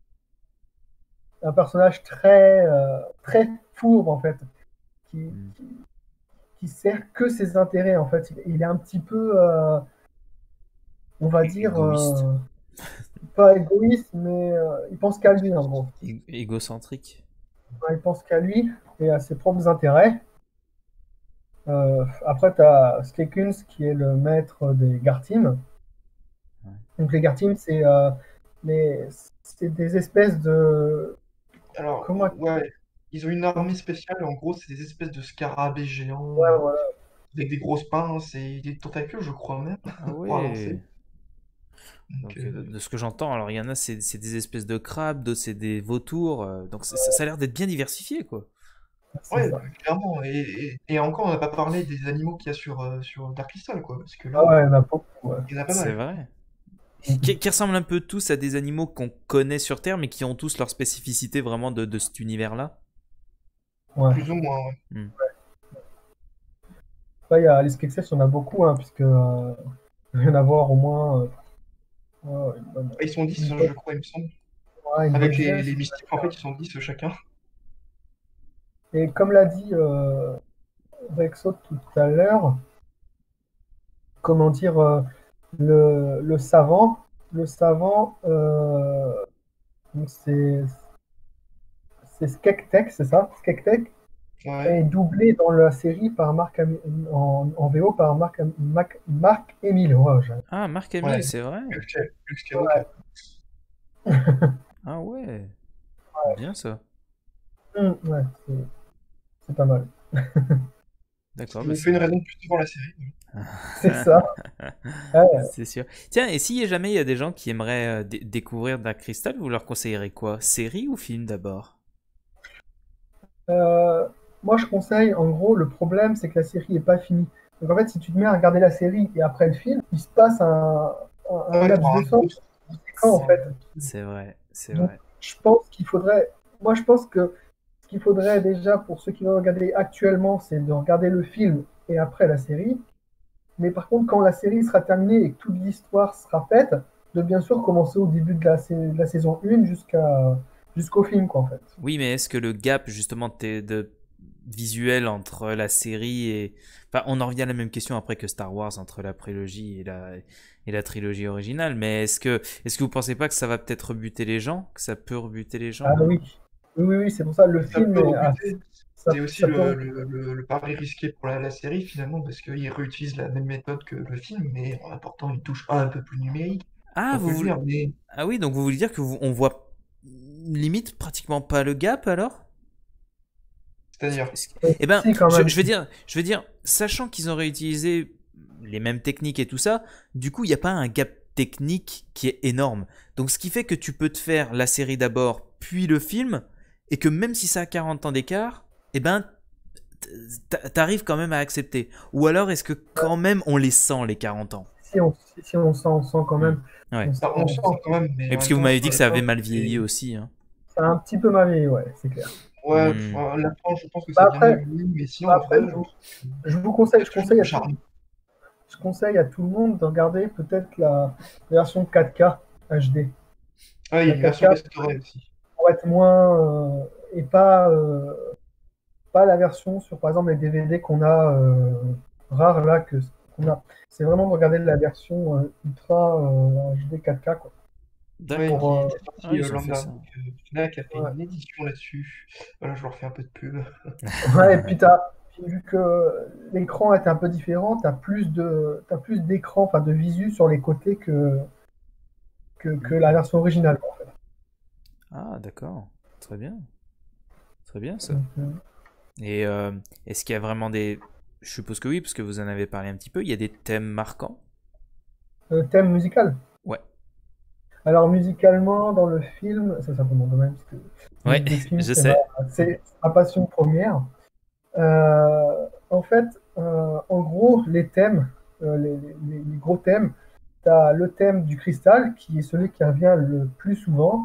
un personnage très, euh, très fourbe, en fait, qui, Mhm. qui, qui sert que ses intérêts, en fait. Il, il est un petit peu, euh, on va dire, Égoïste. euh, pas égoïste, mais euh, il pense qu'à lui, en gros. É- égocentrique. Ouais, il pense qu'à lui et à ses propres intérêts. Euh, après, tu as Skekuns qui est le maître des Gartim. Ouais. Donc, les Gartim, c'est euh, les- c'est des espèces de. Alors, Comment. ouais. ils ont une armée spéciale, en gros, c'est des espèces de scarabées géants, Ouais, euh, voilà. avec des grosses pinces et des tentacules, je crois même, Ah pour avancer. ouais. Donc, Donc, euh, de euh, de ce que j'entends, alors il y en a, c'est c'est des espèces de crabes, d'autres c'est des vautours. euh, donc ça, ça a l'air d'être bien diversifié, quoi. C'est ouais, ça. clairement. Et, et- et encore, on n'a pas parlé des animaux qu'il y a sur, euh, sur Dark Crystal, quoi. Parce que Ah là, ouais, il y en a beaucoup. Ouais. il y en a pas C'est mal. vrai. Qui, Mhm. qui ressemblent un peu tous à des animaux qu'on connaît sur Terre, mais qui ont tous leur spécificité vraiment de, de cet univers-là. Ouais. Plus ou moins, ouais. Hmm. Là, il y a les Skeksis, il y en a beaucoup, hein, puisque euh, il va y en avoir au moins euh, ouais, une bonne, Ah, ils sont dix, une bonne, je crois, il me semble. ouais, une bonne Avec les, dizaine. les Si mystiques, en fait, ils sont dix chacun. Et comme l'a dit euh, Rexo tout à l'heure, comment dire, euh, le, le savant, le savant, euh, donc c'est c'est Skektek, c'est ça? Skektek est Ouais. doublé dans la série par Marc Hami- en, en V O par Marc Marc, Marc Émile. Ouais, j'ai- Ah, Marc Hamill, Ouais. c'est vrai. Luke Sky- Luke Skywalker. ouais. Ah ouais, bien ça. Hum, ouais, c'est c'est pas mal. Ce D'accord, qui bah nous fait c'est une raison de plus devant la série. C'est ça. Ouais. c'est sûr. Tiens, et si jamais il y a des gens qui aimeraient euh, dé- découvrir Dark Crystal, vous leur conseillerez quoi? Série ou film d'abord? Euh, moi, je conseille, en gros, le problème, c'est que la série n'est pas finie. Donc, en fait, si tu te mets à regarder la série et après le film, il se passe un, un, un Ouais, laps t'auras de un temps gros conséquent, en C'est fait. c'est vrai, c'est Donc, vrai. je pense qu'il faudrait, moi, je pense que ce qu'il faudrait déjà pour ceux qui vont regarder actuellement, c'est de regarder le film et après la série. Mais par contre, quand la série sera terminée et que toute l'histoire sera faite, de bien sûr commencer au début de la, sa- de la saison un jusqu'à, jusqu'au film, quoi, en fait. Oui, mais est-ce que le gap justement de, de visuel entre la série et... Enfin, on en revient à la même question après que Star Wars entre la prélogie et la, et la trilogie originale, mais est-ce que, est-ce que vous pensez pas que ça va peut-être rebuter les gens? Que ça peut rebuter les Ah gens? oui, oui, oui, oui, c'est pour ça le Ça film peut est, ah, rebuter. ça, C'est aussi ça peut. le, le, le- le pari risqué pour la, la série, finalement, parce qu'ils réutilisent la même méthode que le film, mais en apportant une touche un peu plus numérique, si Ah, on peut vous le voulez... dire. Mais Ah oui, donc vous voulez dire que vous, on voit limite pratiquement pas le gap alors? c'est-à-dire, Euh, Eh ben, Si, quand je, même. je veux dire, je veux dire, sachant qu'ils ont réutilisé les mêmes techniques et tout ça, du coup, il n'y a pas un gap technique qui est énorme. Donc, ce qui fait que tu peux te faire la série d'abord, puis le film, et que même si ça a quarante ans d'écart, eh ben, t- t'arrives quand même à accepter. Ou alors, est-ce que quand même on les sent, les quarante ans? Si on, si si on sent, on sent quand Hmm. même. Ouais. On sent, bah, on on sent sent quand même, mais Et en parce même que vous temps, m'avez c'est dit à que ça avait l'époque. mal vieilli Et... aussi. Hein. ça a un petit peu mal vieilli, ouais, c'est clair. Ouais, pff, Hmm. à la fin, je pense que Bah ça a bien après, évolué, mais sinon, bah en après vrai, je, je vous, trouve je vous qu'il conseille, y a je toujours conseille le à tout, charme. je conseille à tout le monde de regarder peut-être la version quatre K H D. Ah, il y a La une version quatre K restaurée aussi. pour être moins euh, et pas euh, pas la version sur par exemple les D V D qu'on a euh, rare là que qu'on a. C'est vraiment de regarder la version euh, ultra euh, H D quatre K quoi. Ouais, D'accord. Pour, qui euh, est Ah, sorti euh, ils ont l'an fait ça. dernier, que Fnac a fait ouais. une édition là-dessus. Voilà, je leur fais un peu de pub. Ouais, et puis t'as, puis vu que l'écran est un peu différent, t'as plus de, t'as plus d'écran, enfin de visu sur les côtés que, que, que la Hmm. version originale. Ah, d'accord. Très bien. Très bien ça. Donc, euh, Et euh, est-ce qu'il y a vraiment des... Je suppose que oui, parce que vous en avez parlé un petit peu. Il y a des thèmes marquants? euh, thème musical. Ouais. Alors musicalement, dans le film, ça c'est un peu mon domaine, parce que Ouais, musique de film, je c'est ma, sais. c'est ma passion première. Euh, en fait, euh, en gros, les thèmes, euh, les, les- les gros thèmes, t'as le thème du cristal, qui est celui qui revient le plus souvent.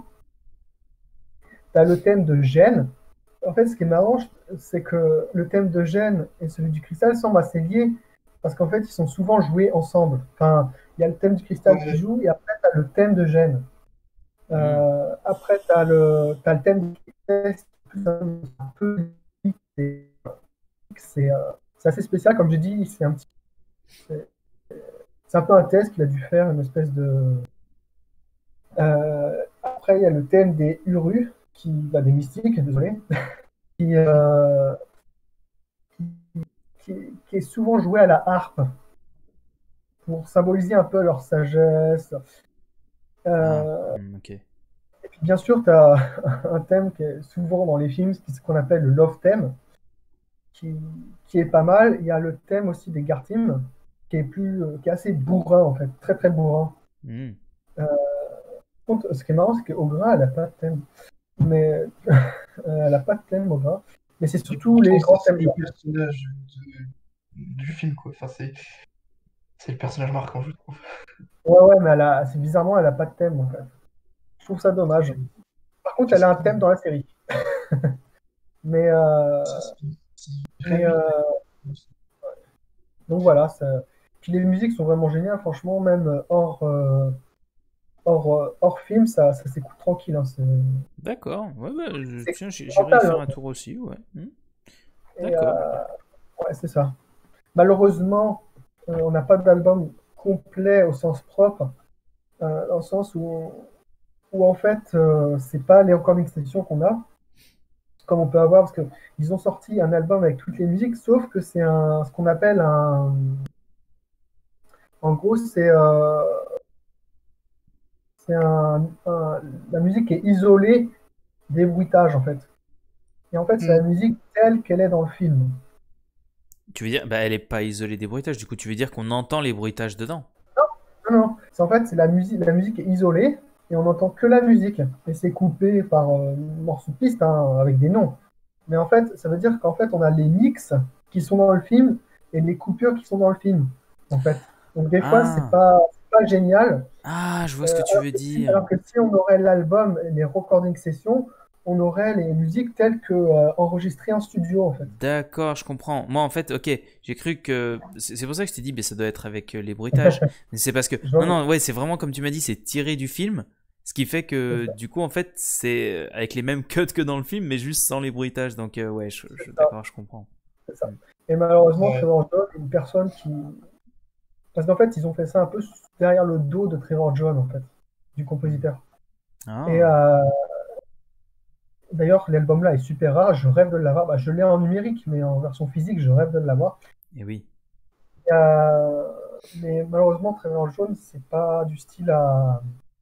T'as le thème de Gênes. En fait, ce qui est marrant, c'est que le thème de Gênes et celui du cristal semblent assez liés parce qu'en fait, ils sont souvent joués ensemble. Enfin, il y a le thème du cristal qui Ouais, joue et après, tu as le thème de Gênes. Hmm. Euh, après, tu as le, t'as le thème du cristal, c'est un peu c'est c'est, euh, c'est assez spécial, comme je dis, c'est un petit, c'est c'est un peu un test qu'il a dû faire, une espèce de. Euh, après, il y a le thème des Urus, qui, bah, des mystiques, désolé, qui, euh, qui, qui est souvent joué à la harpe pour symboliser un peu leur sagesse. Ah, Euh, hmm, ok. Et puis bien sûr, tu as un thème qui est souvent dans les films, qui- ce qu'on appelle le love theme, qui, qui est pas mal. Il y a le thème aussi des Garthim, qui est plus, euh, qui est assez bourrin en fait, très très bourrin. Hmm. Euh, par contre, ce qui est marrant, c'est qu'Ogra, elle n'a pas de thème. Mais euh, elle n'a pas de thème, Ogra. Mais c'est Et surtout les pourtant, grands c'est thèmes. c'est le personnage de- du film, quoi. Enfin, c'est c'est le personnage marquant, je trouve. Ouais, ouais, mais elle a, c'est bizarrement, elle n'a pas de thème en fait. Je trouve ça dommage. Par contre, Je elle sais a un pas. thème dans la série. Mais, euh, C'est c'est mais vraiment. euh, donc voilà. Ça... Puis les musiques sont vraiment géniales, franchement, même euh, hors, euh, hors, euh, hors film, ça, ça s'écoute tranquille, hein. C'est D'accord. Ouais, bah, je- c'est tiens, j'ai- j'irai y mental, faire hein. un tour aussi, ouais. Hmm. Et D'accord. euh, ouais, c'est ça. Malheureusement, euh, on n'a pas d'album complet au sens propre, euh, dans le sens où, où en fait, euh, c'est pas les recording sessions qu'on a, comme on peut avoir, parce que ils ont sorti un album avec toutes les musiques, sauf que c'est un, ce qu'on appelle un, en gros, c'est euh, c'est un, un- la musique est isolée des bruitages en fait. Et en fait, c'est la Hmm. musique telle qu'elle est dans le film. Tu veux dire, bah, elle est pas isolée des bruitages, du coup, tu veux dire qu'on entend les bruitages dedans? Non, non, c'est en fait, c'est la musique, la musique est isolée et on n'entend que la musique. Et c'est coupé par euh, morceaux de piste, hein, avec des noms. Mais en fait, ça veut dire qu'en fait, on a les mix qui sont dans le film et les coupures qui sont dans le film, en fait. Donc des fois, c'est Ah, pas, c'est pas génial. ah, je vois ce Euh, que tu alors veux que si, dire. alors que si on aurait l'album et les recording sessions, on aurait les musiques telles que euh, enregistrées en studio, en fait. D'accord, je comprends. Moi, en fait, ok, j'ai cru que. C'est c'est pour ça que je t'ai dit, mais ça doit être avec euh, les bruitages. Mais c'est parce que. Je Non, vois- non, ouais, c'est vraiment comme tu m'as dit, c'est tiré du film. Ce qui fait c'est que, ça, du coup, en fait, c'est avec les mêmes cuts que dans le film, mais juste sans les bruitages. Donc, euh, ouais, je, je- c'est ça, d'accord, je comprends. c'est ça. Hmm. Et malheureusement, Ouais. Trevor John est une personne qui, parce qu'en fait, ils ont fait ça un peu derrière le dos de Trevor John, en fait, du Hmm. compositeur. Et Ah, euh, d'ailleurs, l'album-là est super rare, je rêve de l'avoir. Bah, je l'ai en numérique, mais en version physique, je rêve de l'avoir. et oui. Et, euh, mais malheureusement, Trevor John, c'est pas du style à,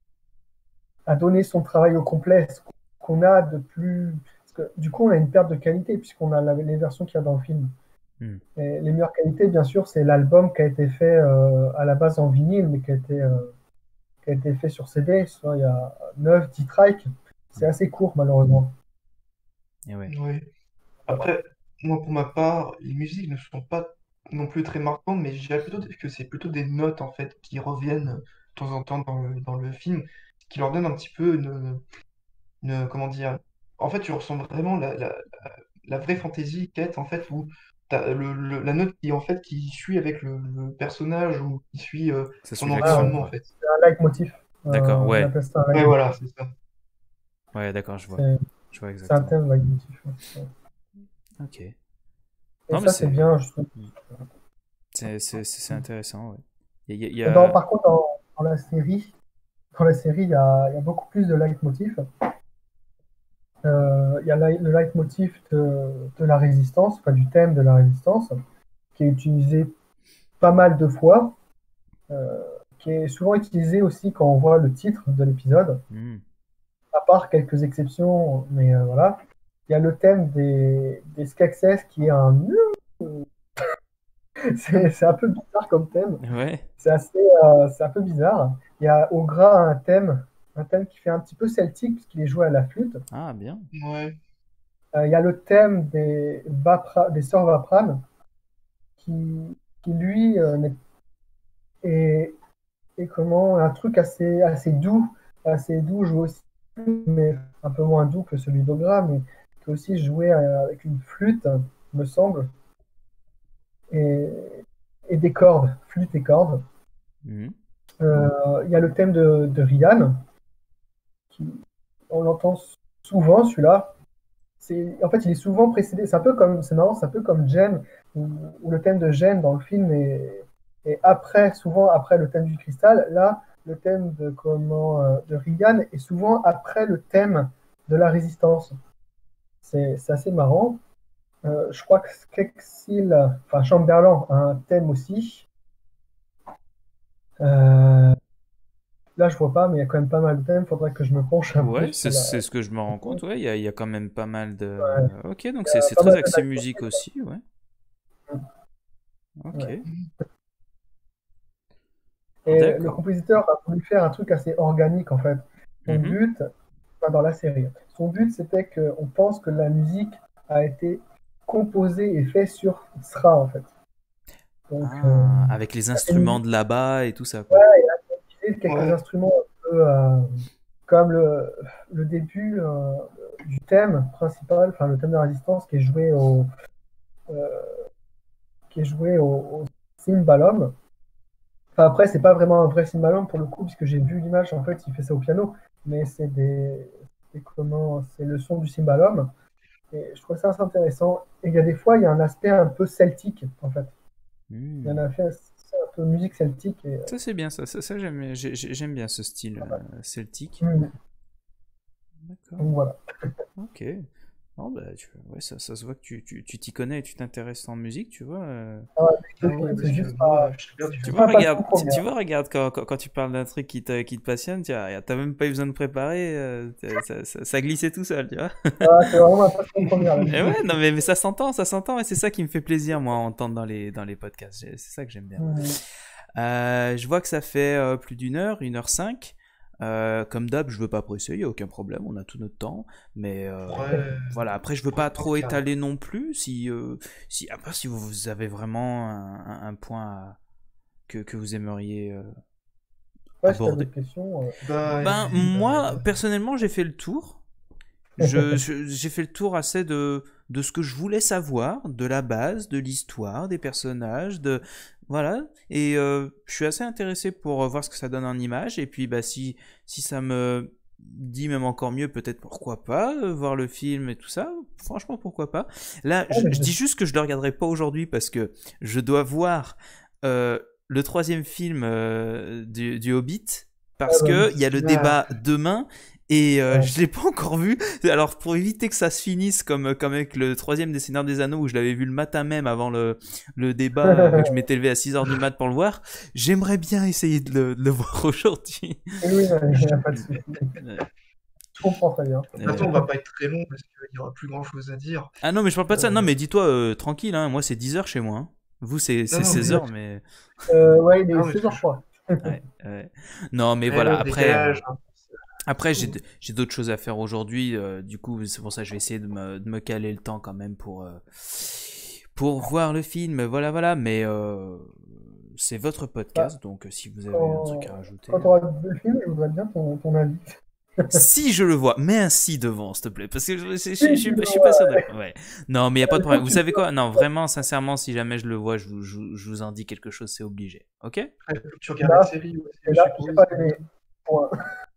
à donner son travail au complet. Ce qu'on a de plus. Parce que, du coup, on a une perte de qualité, puisqu'on a la- les versions qu'il y a dans le film. Hmm. Et les meilleures qualités, bien sûr, c'est l'album qui a été fait euh, à la base en vinyle, mais qui a été. euh, qui a été fait sur C D, soit il y a neuf dix tracks. C'est assez court, malheureusement. Et ouais. Ouais. Voilà. Après, moi, pour ma part, les musiques ne sont pas non plus très marquantes, mais je dirais plutôt que c'est plutôt des notes, en fait, qui reviennent de temps en temps dans le, dans le film, qui leur donnent un petit peu une, une- comment dire, en fait, tu ressens vraiment la, la, la vraie fantaisie quête, en fait, où t'as le, le- la note qui, en fait, qui suit avec le, le personnage ou qui suit euh, Ça son suit Ah ouais, l'action, environnement, en quoi. fait. c'est un leitmotiv. Euh, D'accord, on ouais. appelle ça un Ouais, leitmotiv. voilà, c'est ça. Ouais, d'accord, je vois. C'est Je vois c'est un exactement. thème leitmotiv. Ouais. Ok. Et Non, mais ça, c'est c'est. bien, justement. Hmm. C'est c'est- c'est intéressant, ouais. Il y a, il y Et dans, a- par contre, dans, dans la série, dans la série, il y a, il y a beaucoup plus de leitmotiv. Euh, il y a la- le leitmotiv de, de la résistance, enfin du thème de la résistance, qui est utilisé pas mal de fois, euh, qui est souvent utilisé aussi quand on voit le titre de l'épisode, Hmm. à part quelques exceptions, mais euh, voilà. Il y a le thème des, des Skeksis qui est un... C'est c'est un peu bizarre comme thème. Ouais. C'est assez, euh, c'est un peu bizarre. Il y a au gras un thème, un thème qui fait un petit peu celtique puisqu'il est joué à la flûte. Ah, bien. Ouais. Euh, il y a le thème des, Vapra, des sœurs Vapran qui, qui lui, euh, n'est- est, est comment, un truc assez, assez doux, assez doux, joué aussi, mais un peu moins doux que celui d'Ogra, mais qui est aussi joué euh, avec une flûte, me semble, et, et des cordes, flûte et cordes. Mhm. Euh, il y a le thème de, de Rian, qui, on l'entend souvent celui-là. C'est, en fait, il est souvent précédé. C'est un peu comme, c'est marrant, c'est un peu comme Jen, où, où le thème de Jen dans le film est, est après, souvent après le thème du cristal. Là, le thème de comment euh, de Rian est souvent après le thème de la résistance. C'est, c'est assez marrant. Euh, je crois que Skeksil, enfin Chamberlain a un thème aussi. Euh, Là, là, je vois pas, mais il y a quand même pas mal de thèmes. Faudrait que je me penche un peu Ouais, sur c'est la. c'est ce que je me rends compte. Ouais, il y a, il y a quand même pas mal de. Ouais, Ok, donc il y c'est a c'est pas très mal de axé d'acteurs. musique aussi, ouais. Ok, Ouais. Et le d'accord. compositeur a voulu faire un truc assez organique en fait. Son Mhm. but, enfin, dans la série, son but c'était qu'on pense que la musique a été composée et faite sur Sra en fait. Donc, euh, Ah, avec les ça fait une- instruments de là-bas et tout ça, ouais, quoi. il a utilisé quelques Ouais. instruments un peu euh, comme le, le début euh, du thème principal, enfin le thème de la résistance qui est joué au, euh, qui est joué au, au cymbalum. Enfin, après, c'est pas vraiment un vrai cymbalum pour le coup, puisque j'ai vu l'image, en fait, il fait ça au piano, mais c'est des, c'est comment, c'est le son du cymbalum. Et je trouve ça assez intéressant. Et il y a des fois, il y a un aspect un peu celtique, en fait. Il y en Hmm. a fait c'est un peu musique celtique. Et, Ça c'est bien, ça, ça, ça, j'aime j'ai- j'ai- j'aime bien ce style euh, celtique. euh, D'accord. donc voilà. Ok. Non, bah, tu, ouais, ça, ça se voit que tu tu tu t'y connais et tu t'intéresses en musique, tu vois. euh. Ah ouais, Ah le ouais, film, parce c'est que juste moi, pas, je sais bien c'est du Tu juste vois, pas un regarde, passion tu, tu première. vois, regarde quand, quand, quand tu parles d'un truc qui te, qui te passionne, tu as- t'as même pas eu besoin de préparer, euh, t'as- ça, ça, ça glissait tout seul, tu vois. Ah, c'est vraiment ma passion première, la Et musique. ouais, non, mais, mais ça s'entend, ça s'entend, et c'est ça qui me fait plaisir, moi, à entendre dans les, dans les podcasts. J'ai- C'est ça que j'aime bien. Hmm. Euh, je vois que ça fait euh, plus d'une heure, une heure cinq. Euh, comme d'hab, je veux pas presser, il y a aucun problème, on a tout notre temps. Mais euh, Ouais, voilà, après, je veux pour pas être trop calme. étaler non plus. Si, euh, si, à part si vous avez vraiment un, un- un point à- que, que vous aimeriez euh, Ouais, si t'as aborder. d'autres questions. Bah, Ben, bah, moi, personnellement, j'ai fait le tour. Je, je- j'ai fait le tour assez de, de ce que je voulais savoir, de la base, de l'histoire, des personnages, de voilà. Et euh, je suis assez intéressé pour euh, voir ce que ça donne en image. Et puis, bah, si si ça me dit même encore mieux, peut-être pourquoi pas euh, voir le film et tout ça. Franchement, pourquoi pas. Là, Ouais, je, mais je je- dis juste que je le regarderai pas aujourd'hui parce que je dois voir euh, le troisième film euh, du, du Hobbit ouais, parce bah oui. que il y a le ah, débat demain et euh, Ouais. je l'ai pas encore vu. Alors pour éviter que ça se finisse comme comme avec le troisième des Seigneurs des Anneaux où je l'avais vu le matin même avant le le débat, euh, que je m'étais levé à six heures du mat pour le voir, j'aimerais bien essayer de le, de le voir aujourd'hui. Et oui, il je- n'y a pas de souci. Ouais, Je comprends très bien. de toute façon, ouais. on va pas être très long parce qu'il y aura plus grand chose à dire. Ah non mais je parle pas de ça. Non Euh, mais dis-toi euh, tranquille hein, moi c'est dix heures chez moi. Hein. Vous c'est non, c'est non, seize mais, heures mais Euh, ouais, il est non, mais seize heures trois. ouais, ouais. Non mais eh ouais, voilà, le après euh, décalage, hein, c'est c'est après, j'ai tout. j'ai d'autres choses à faire aujourd'hui, euh, du coup, c'est pour ça que je vais essayer de me, de me caler le temps quand même pour, euh, pour voir le film. Voilà, voilà, mais euh, c'est votre Bah, podcast, donc euh, si vous avez un truc quand à rajouter. quand tu euh. auras vu le film, je voudrais bien ton, ton avis. Si je le vois, mets un si devant, s'il te plaît, parce que je, je, je, je, Si, suis tu je le suis vois. pas sûr de. Ouais. Non, mais il y a pas de Il faut problème. que Vous tu le savez vois. quoi? Non, vraiment, sincèrement, si jamais je le vois, je, vous- je, vous- je vous en dis quelque chose, c'est obligé. Ok? Après, faut que tu Et regardes la là, série aussi, et je là, j'ai suppose. pas aimé. Point.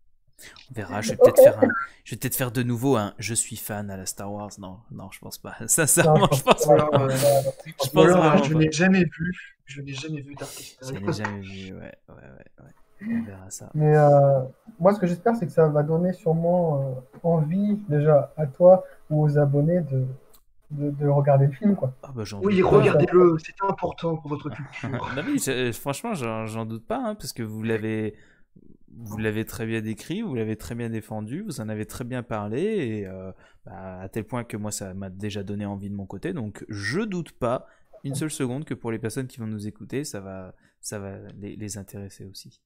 On verra. Je vais peut-être Ok. faire un. Je vais peut-être faire de nouveau un. Je suis fan à la Star Wars. Non, non, je pense pas. Non, je Sincèrement, je pense pense Ou pas. pas. alors, euh, Ouais, non, je Je pense ou pense pas. alors ah, vraiment je pas. n'ai jamais vu, je n'ai jamais vu Dark Je Crystal. l'ai jamais vu. Ouais, ouais, ouais, ouais. On verra ça. Mais euh, moi, ce que j'espère, c'est que ça va donner sûrement euh, envie, déjà, à toi ou aux abonnés de, de, de regarder le film, quoi. Ah bah j'en Oui, doute pas. Hein. regardez-le, c'est important pour votre culture. Non mais c'est- franchement, j'en j'en doute pas, hein, parce que vous l'avez, vous l'avez très bien décrit, vous l'avez très bien défendu, vous en avez très bien parlé, et euh, bah, à tel point que moi ça m'a déjà donné envie de mon côté, donc je doute pas une seule seconde que pour les personnes qui vont nous écouter, ça va, ça va les, les intéresser aussi.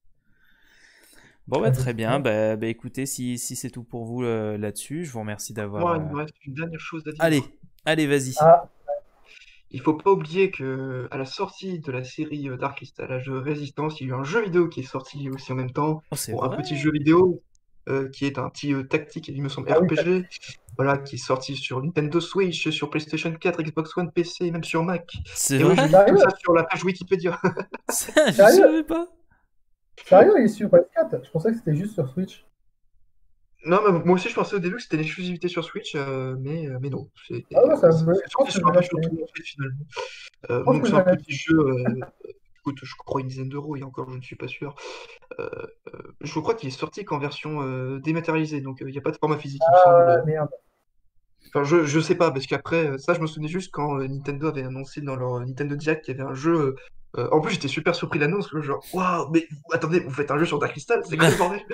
Bon bah Ouais, très bien, j'espère. bah, bah écoutez, si, si c'est tout pour vous euh, là-dessus, je vous remercie d'avoir... Moi, il euh, me reste une dernière chose à dire. Allez, allez, vas-y. Ah, Il faut pas oublier que à la sortie de la série euh, Dark Crystal, Age de Résistance, il y a eu un jeu vidéo qui est sorti aussi en même temps. Oh c'est Bon, un vrai? petit jeu vidéo euh, qui est un petit euh, tactique, il me semble ah oui, ça- R P G, voilà, qui est sorti sur Nintendo Switch, sur PlayStation quatre, Xbox One, P C et même sur Mac. C'est Et oui, je vrai? lis tout sérieux? ça sur la page Wikipédia. Ça, je Sérieux? savais pas. Sérieux, il est sur P S quatre? Je pensais que c'était juste sur Switch. Non, mais moi aussi je pensais au début que c'était l'exclusivité sur Switch, euh, mais, euh, mais non, c'est Ah ouais, ça euh, me- c'est je pense sorti que je sur un vais peu sur l'acheter. tout le monde finalement. Je Euh, pense donc que je c'est vais un l'acheter. petit jeu, euh, coûte je crois une dizaine d'euros et encore je ne suis pas sûr. Euh, euh, je crois qu'il est sorti qu'en version euh, dématérialisée, donc euh, il n'y a pas de format physique il me Ah semble. merde. Enfin je, je sais pas, parce qu'après, euh, ça je me souvenais juste quand euh, Nintendo avait annoncé dans leur Nintendo Direct qu'il y avait un jeu euh, Euh, en plus, j'étais super surpris de l'annonce, genre, waouh, mais attendez, vous faites un jeu sur Dark Crystal, c'est quoi le bordel?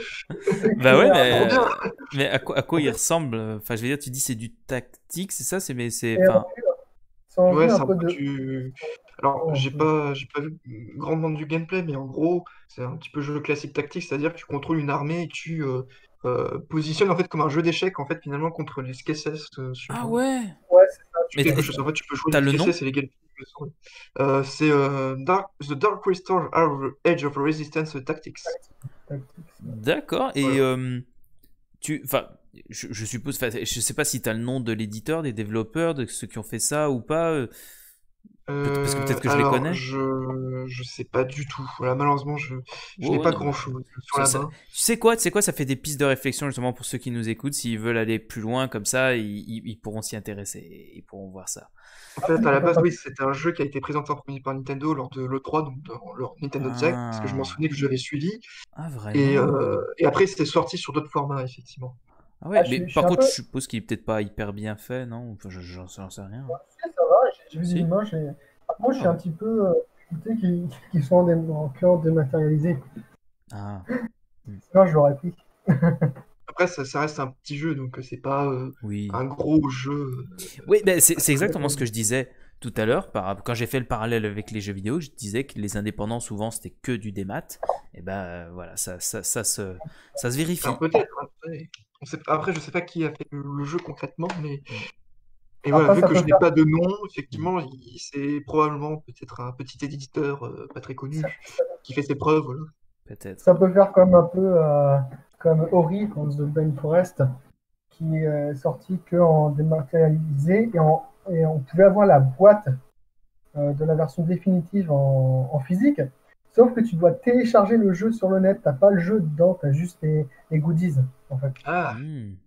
Bah ouais, Trop mais, bien! euh, mais à quoi, à quoi il ressemble? Enfin, je veux dire, tu dis c'est du tactique, c'est ça? C'est, mais c'est, Et en enfin, vue, c'est en Ouais, vue un c'est un peu peu de. du. Alors, Oh, j'ai oui. pas, j'ai pas vu grandement du gameplay, mais en gros, c'est un petit peu jeu classique tactique, c'est-à-dire que tu contrôles une armée et tu euh, euh, positionnes en fait comme un jeu d'échecs en fait finalement contre les S K S euh, sur, ah euh, ouais. Ouais, c'est ça, sur Mais tu t'as quelque peux chose. faire En fait, tu peux jouer t'as les le nom? S K S et les Galaxies, il me semble. Euh, c'est euh, Dark, The Dark Crystal Age of Resistance Tactics. tactique, ça. D'accord. Et Voilà. euh, tu, enfin, je, je suppose, enfin, je sais pas si t'as le nom de l'éditeur, des développeurs, de ceux qui ont fait ça ou pas. euh, peut- Parce que Euh, peut-être que je les alors, connais. je je sais pas du tout. Voilà, malheureusement, je, je Ouais, n'ai ouais, pas non, mais grand-chose sur ça, la ça- main. tu sais quoi, tu sais quoi, ça fait des pistes de réflexion justement pour ceux qui nous écoutent. S'ils veulent aller plus loin comme ça, ils, ils- ils pourront s'y intéresser, ils pourront voir ça. En Ah fait, oui, à la pourquoi base, pas. oui, c'était un jeu qui a été présenté en premier par Nintendo lors de l'E trois, donc dans leur Nintendo Direct, parce que je m'en Ah, souvenais que je l'avais suivi. ah Et, vraiment? euh, et après, c'était sorti sur d'autres formats, effectivement. Ah Ah, ouais, je, mais suis, je suis par un contre, peu. je suppose qu'il est peut-être pas hyper bien fait, non? Enfin, je- j'en j'en sais rien. Si, ça va, j'ai j'ai vu des Si? images. Et... Par contre, je Ah suis un ouais. petit peu euh, dégoûté qu'ils qu'ils soient en, dé- encore dématérialisés. Ah. Hmm. Sinon, je l'aurais pris. Après, ça, ça reste un petit jeu, donc euh, c'est pas euh, Oui. un gros jeu Oui, ben c'est à c'est très exactement haut ce que niveau. je disais tout à l'heure. par- Quand j'ai fait le parallèle avec les jeux vidéo, je disais que les indépendants, souvent, c'était que du démat. Et ben euh, voilà, ça, ça, ça se, ça se Alors vérifie. peut-être, après, on sait, après, je sais pas qui a fait le, le jeu concrètement, mais Hmm. et voilà, Après, vu ça que peut je n'ai faire. pas de nom, Hmm. effectivement, il- c'est probablement peut-être un petit éditeur euh, pas très Ça, connu qui fait ses preuves, voilà. Peut-être. ça peut faire comme un peu euh, comme Ori dans The Blind Forest, qui est sorti que en dématérialisé et, en, et on pouvait avoir la boîte euh, de la version définitive en, en physique. Sauf que tu dois télécharger le jeu sur le net. T'as pas le jeu dedans, t'as juste les, les goodies en fait. Ah, Hmm.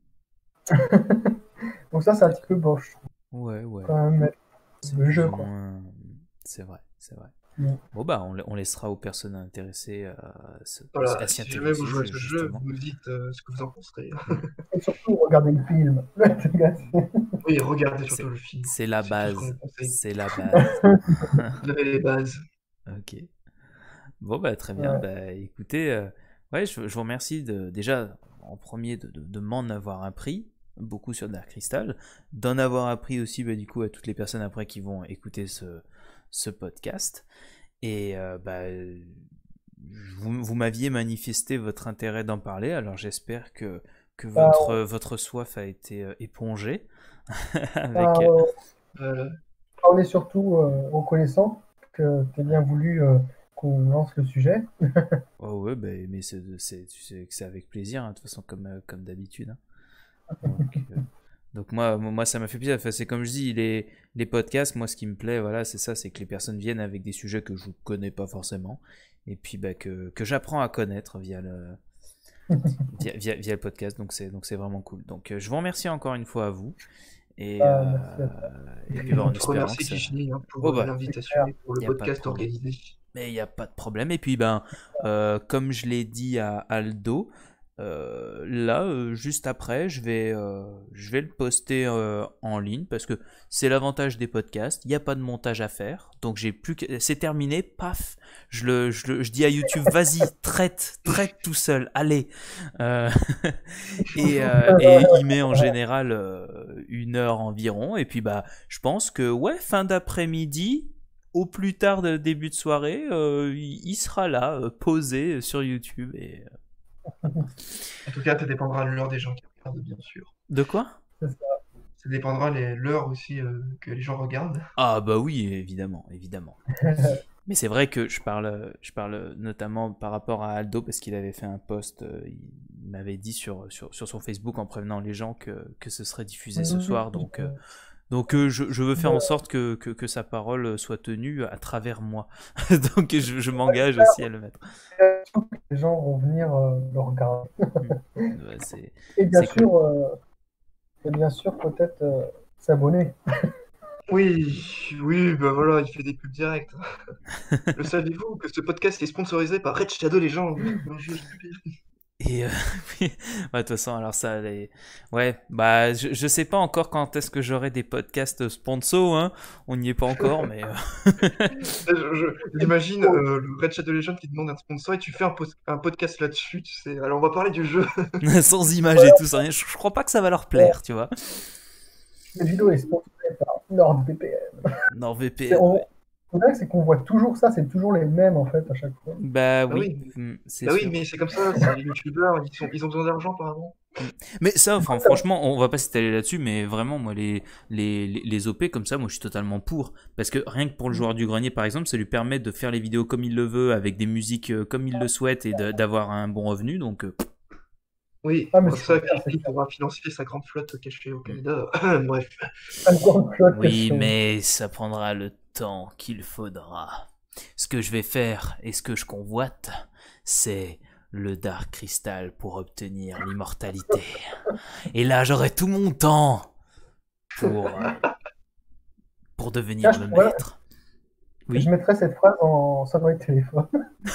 Donc ça, c'est un petit peu D'accord. boche Ouais, ouais. quand même mettre C'est le plus jeu ou quoi. moins. C'est vrai, c'est vrai. Mais, Bon, bah, on, la- on laissera aux personnes intéressées euh, se- voilà, à s'y si jamais vous intéresser, jouez à ju- ce jeu, justement. vous me dites euh, ce que vous en penserez. Hmm. et surtout, regardez le film. Oui, regardez surtout C'est le film. c'est la C'est tout ce qu'on base. vous conseille. C'est la base. Vous avez les bases. Ok. Bon, bah, très bien. Ouais. Bah, écoutez, euh, ouais, je, je vous remercie de, déjà, en premier, de, de, de m'en avoir appris beaucoup sur Dark Crystal, d'en avoir appris aussi, bah, du coup, à toutes les personnes après qui vont écouter ce, ce podcast. Et euh, bah, vous, vous m'aviez manifesté votre intérêt d'en parler, alors j'espère que, que Bah, votre, votre soif a été euh, épongée bah, avec. euh, euh, Voilà. on est surtout euh, reconnaissant que tu aies bien voulu euh, qu'on lance le sujet. Oh ouais, bah, mais c'est, c'est, tu sais que c'est avec plaisir, hein, de toute façon, comme, euh, comme d'habitude, hein. Donc, euh, donc moi, moi, ça m'a fait plaisir. Enfin, c'est comme je dis, les, les podcasts, moi, ce qui me plaît, voilà, c'est ça, c'est que les personnes viennent avec des sujets que je ne connais pas forcément, et puis bah, que, que j'apprends à connaître via le, via, via, via le podcast. Donc c'est, donc c'est vraiment cool. Donc euh, je vous remercie encore une fois à vous, et, Bah, euh, merci à toi. et puis Et bah, on en te espérant que remercie, ça. Kishni, hein, Oh pour euh, bah, C'est l'invitation clair. et pour il le n'y a pas de podcast problème. organisé. Mais il n'y a pas de problème. Et puis, ben, euh, comme je l'ai dit à Aldo, euh, là, euh, juste après, je vais, euh, je vais le poster euh, en ligne parce que c'est l'avantage des podcasts. Il n'y a pas de montage à faire. Donc, j'ai plus que... c'est terminé. Paf. Je, le, je, le, je dis à YouTube, vas-y, traite, traite tout seul. Allez. Euh, et, euh, et il met en général euh, une heure environ. Et puis, bah, je pense que, ouais, fin d'après-midi, au plus tard de début de soirée, euh, il il sera là, euh, posé sur YouTube. Et... En tout cas, ça dépendra de l'heure des gens qui regardent, bien sûr. De quoi? C'est ça. Ça dépendra de l'heure aussi euh, que les gens regardent. Ah bah oui, évidemment, évidemment. Mais c'est vrai que je parle, je parle notamment par rapport à Aldo parce qu'il avait fait un post, euh, il m'avait dit sur, sur, sur son Facebook en prévenant les gens que, que ce serait diffusé ce soir. Donc, euh, donc euh, je, je veux faire en sorte que, que, que sa parole soit tenue à travers moi. Donc je, je m'engage aussi à le mettre. Les gens vont venir euh, le regarder. Hmm. Ouais, c'est Et bien c'est cool. sûr, euh, et bien sûr peut-être euh, s'abonner. Oui, oui, bah voilà, il fait des pubs directes. Le saviez-vous que ce podcast est sponsorisé par Red Shadow Legends, un jeu super. Et euh, oui, ouais, de toute façon, alors ça, les... ouais, bah, je, je sais pas encore quand est-ce que j'aurai des podcasts sponsors, hein. On n'y est pas encore, mais euh, Je, je- j'imagine euh, le Red Shadow Legends qui demande un sponsor et tu fais un, pos- un podcast là-dessus, tu sais. Alors on va parler du jeu. sans images et tout ça, je, je crois pas que ça va leur plaire, tu vois. La vidéo est sponsorisée par NordVPN. C'est- NordVPN, On, ouais. le problème, c'est qu'on voit toujours ça, c'est toujours les mêmes en fait à chaque fois. Bah Bah oui, oui, mm, c'est bah oui, sûr. mais c'est comme ça, c'est les youtubeurs, ils, sont- ils ont besoin d'argent apparemment. Mm. Mais ça, enfin, franchement, on va pas s'étaler là-dessus, mais vraiment, moi, les, les, les les O P comme ça, moi, je suis totalement pour. Parce que rien que pour le joueur du grenier, par exemple, ça lui permet de faire les vidéos comme il le veut, avec des musiques euh, comme il le souhaite et de- d'avoir un bon revenu. Donc, euh, Oui, Ah, mais pour c'est ça, clair, c'est il clair. pourra financer sa grande flotte cachée au Canada. Bref. Pas de grande flotte oui, cachée. mais ça prendra le temps qu'il faudra. Ce que je vais faire et ce que je convoite, c'est le Dark Crystal pour obtenir l'immortalité. Et là, j'aurai tout mon temps pour, euh, pour Tiens, devenir je, le pourrais- maître. je Oui. mettrais cette phrase en sonnerie de téléphone.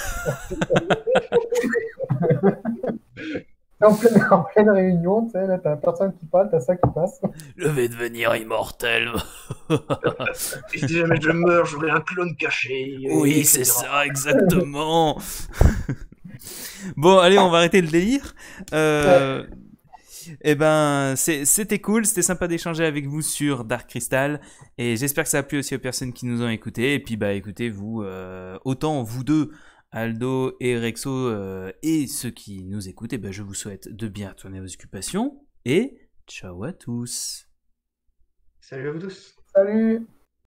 En pleine, en pleine réunion, tu sais, là, t'as personne qui parle, t'as ça qui passe. Je vais devenir immortel. Et si jamais je meurs, j'aurai un clone caché. Oui, et c'est cetera. ça, exactement. Bon, allez, on va arrêter le délire. Euh, eh ben, c'est- c'était cool, c'était sympa d'échanger avec vous sur Dark Crystal. Et j'espère que ça a plu aussi aux personnes qui nous ont écoutés. Et puis, bah, écoutez, vous, euh, autant vous deux, Aldo et Rexo, euh, et ceux qui nous écoutent, eh ben, je vous souhaite de bien retourner à vos occupations. Et ciao à tous. Salut à vous tous. Salut!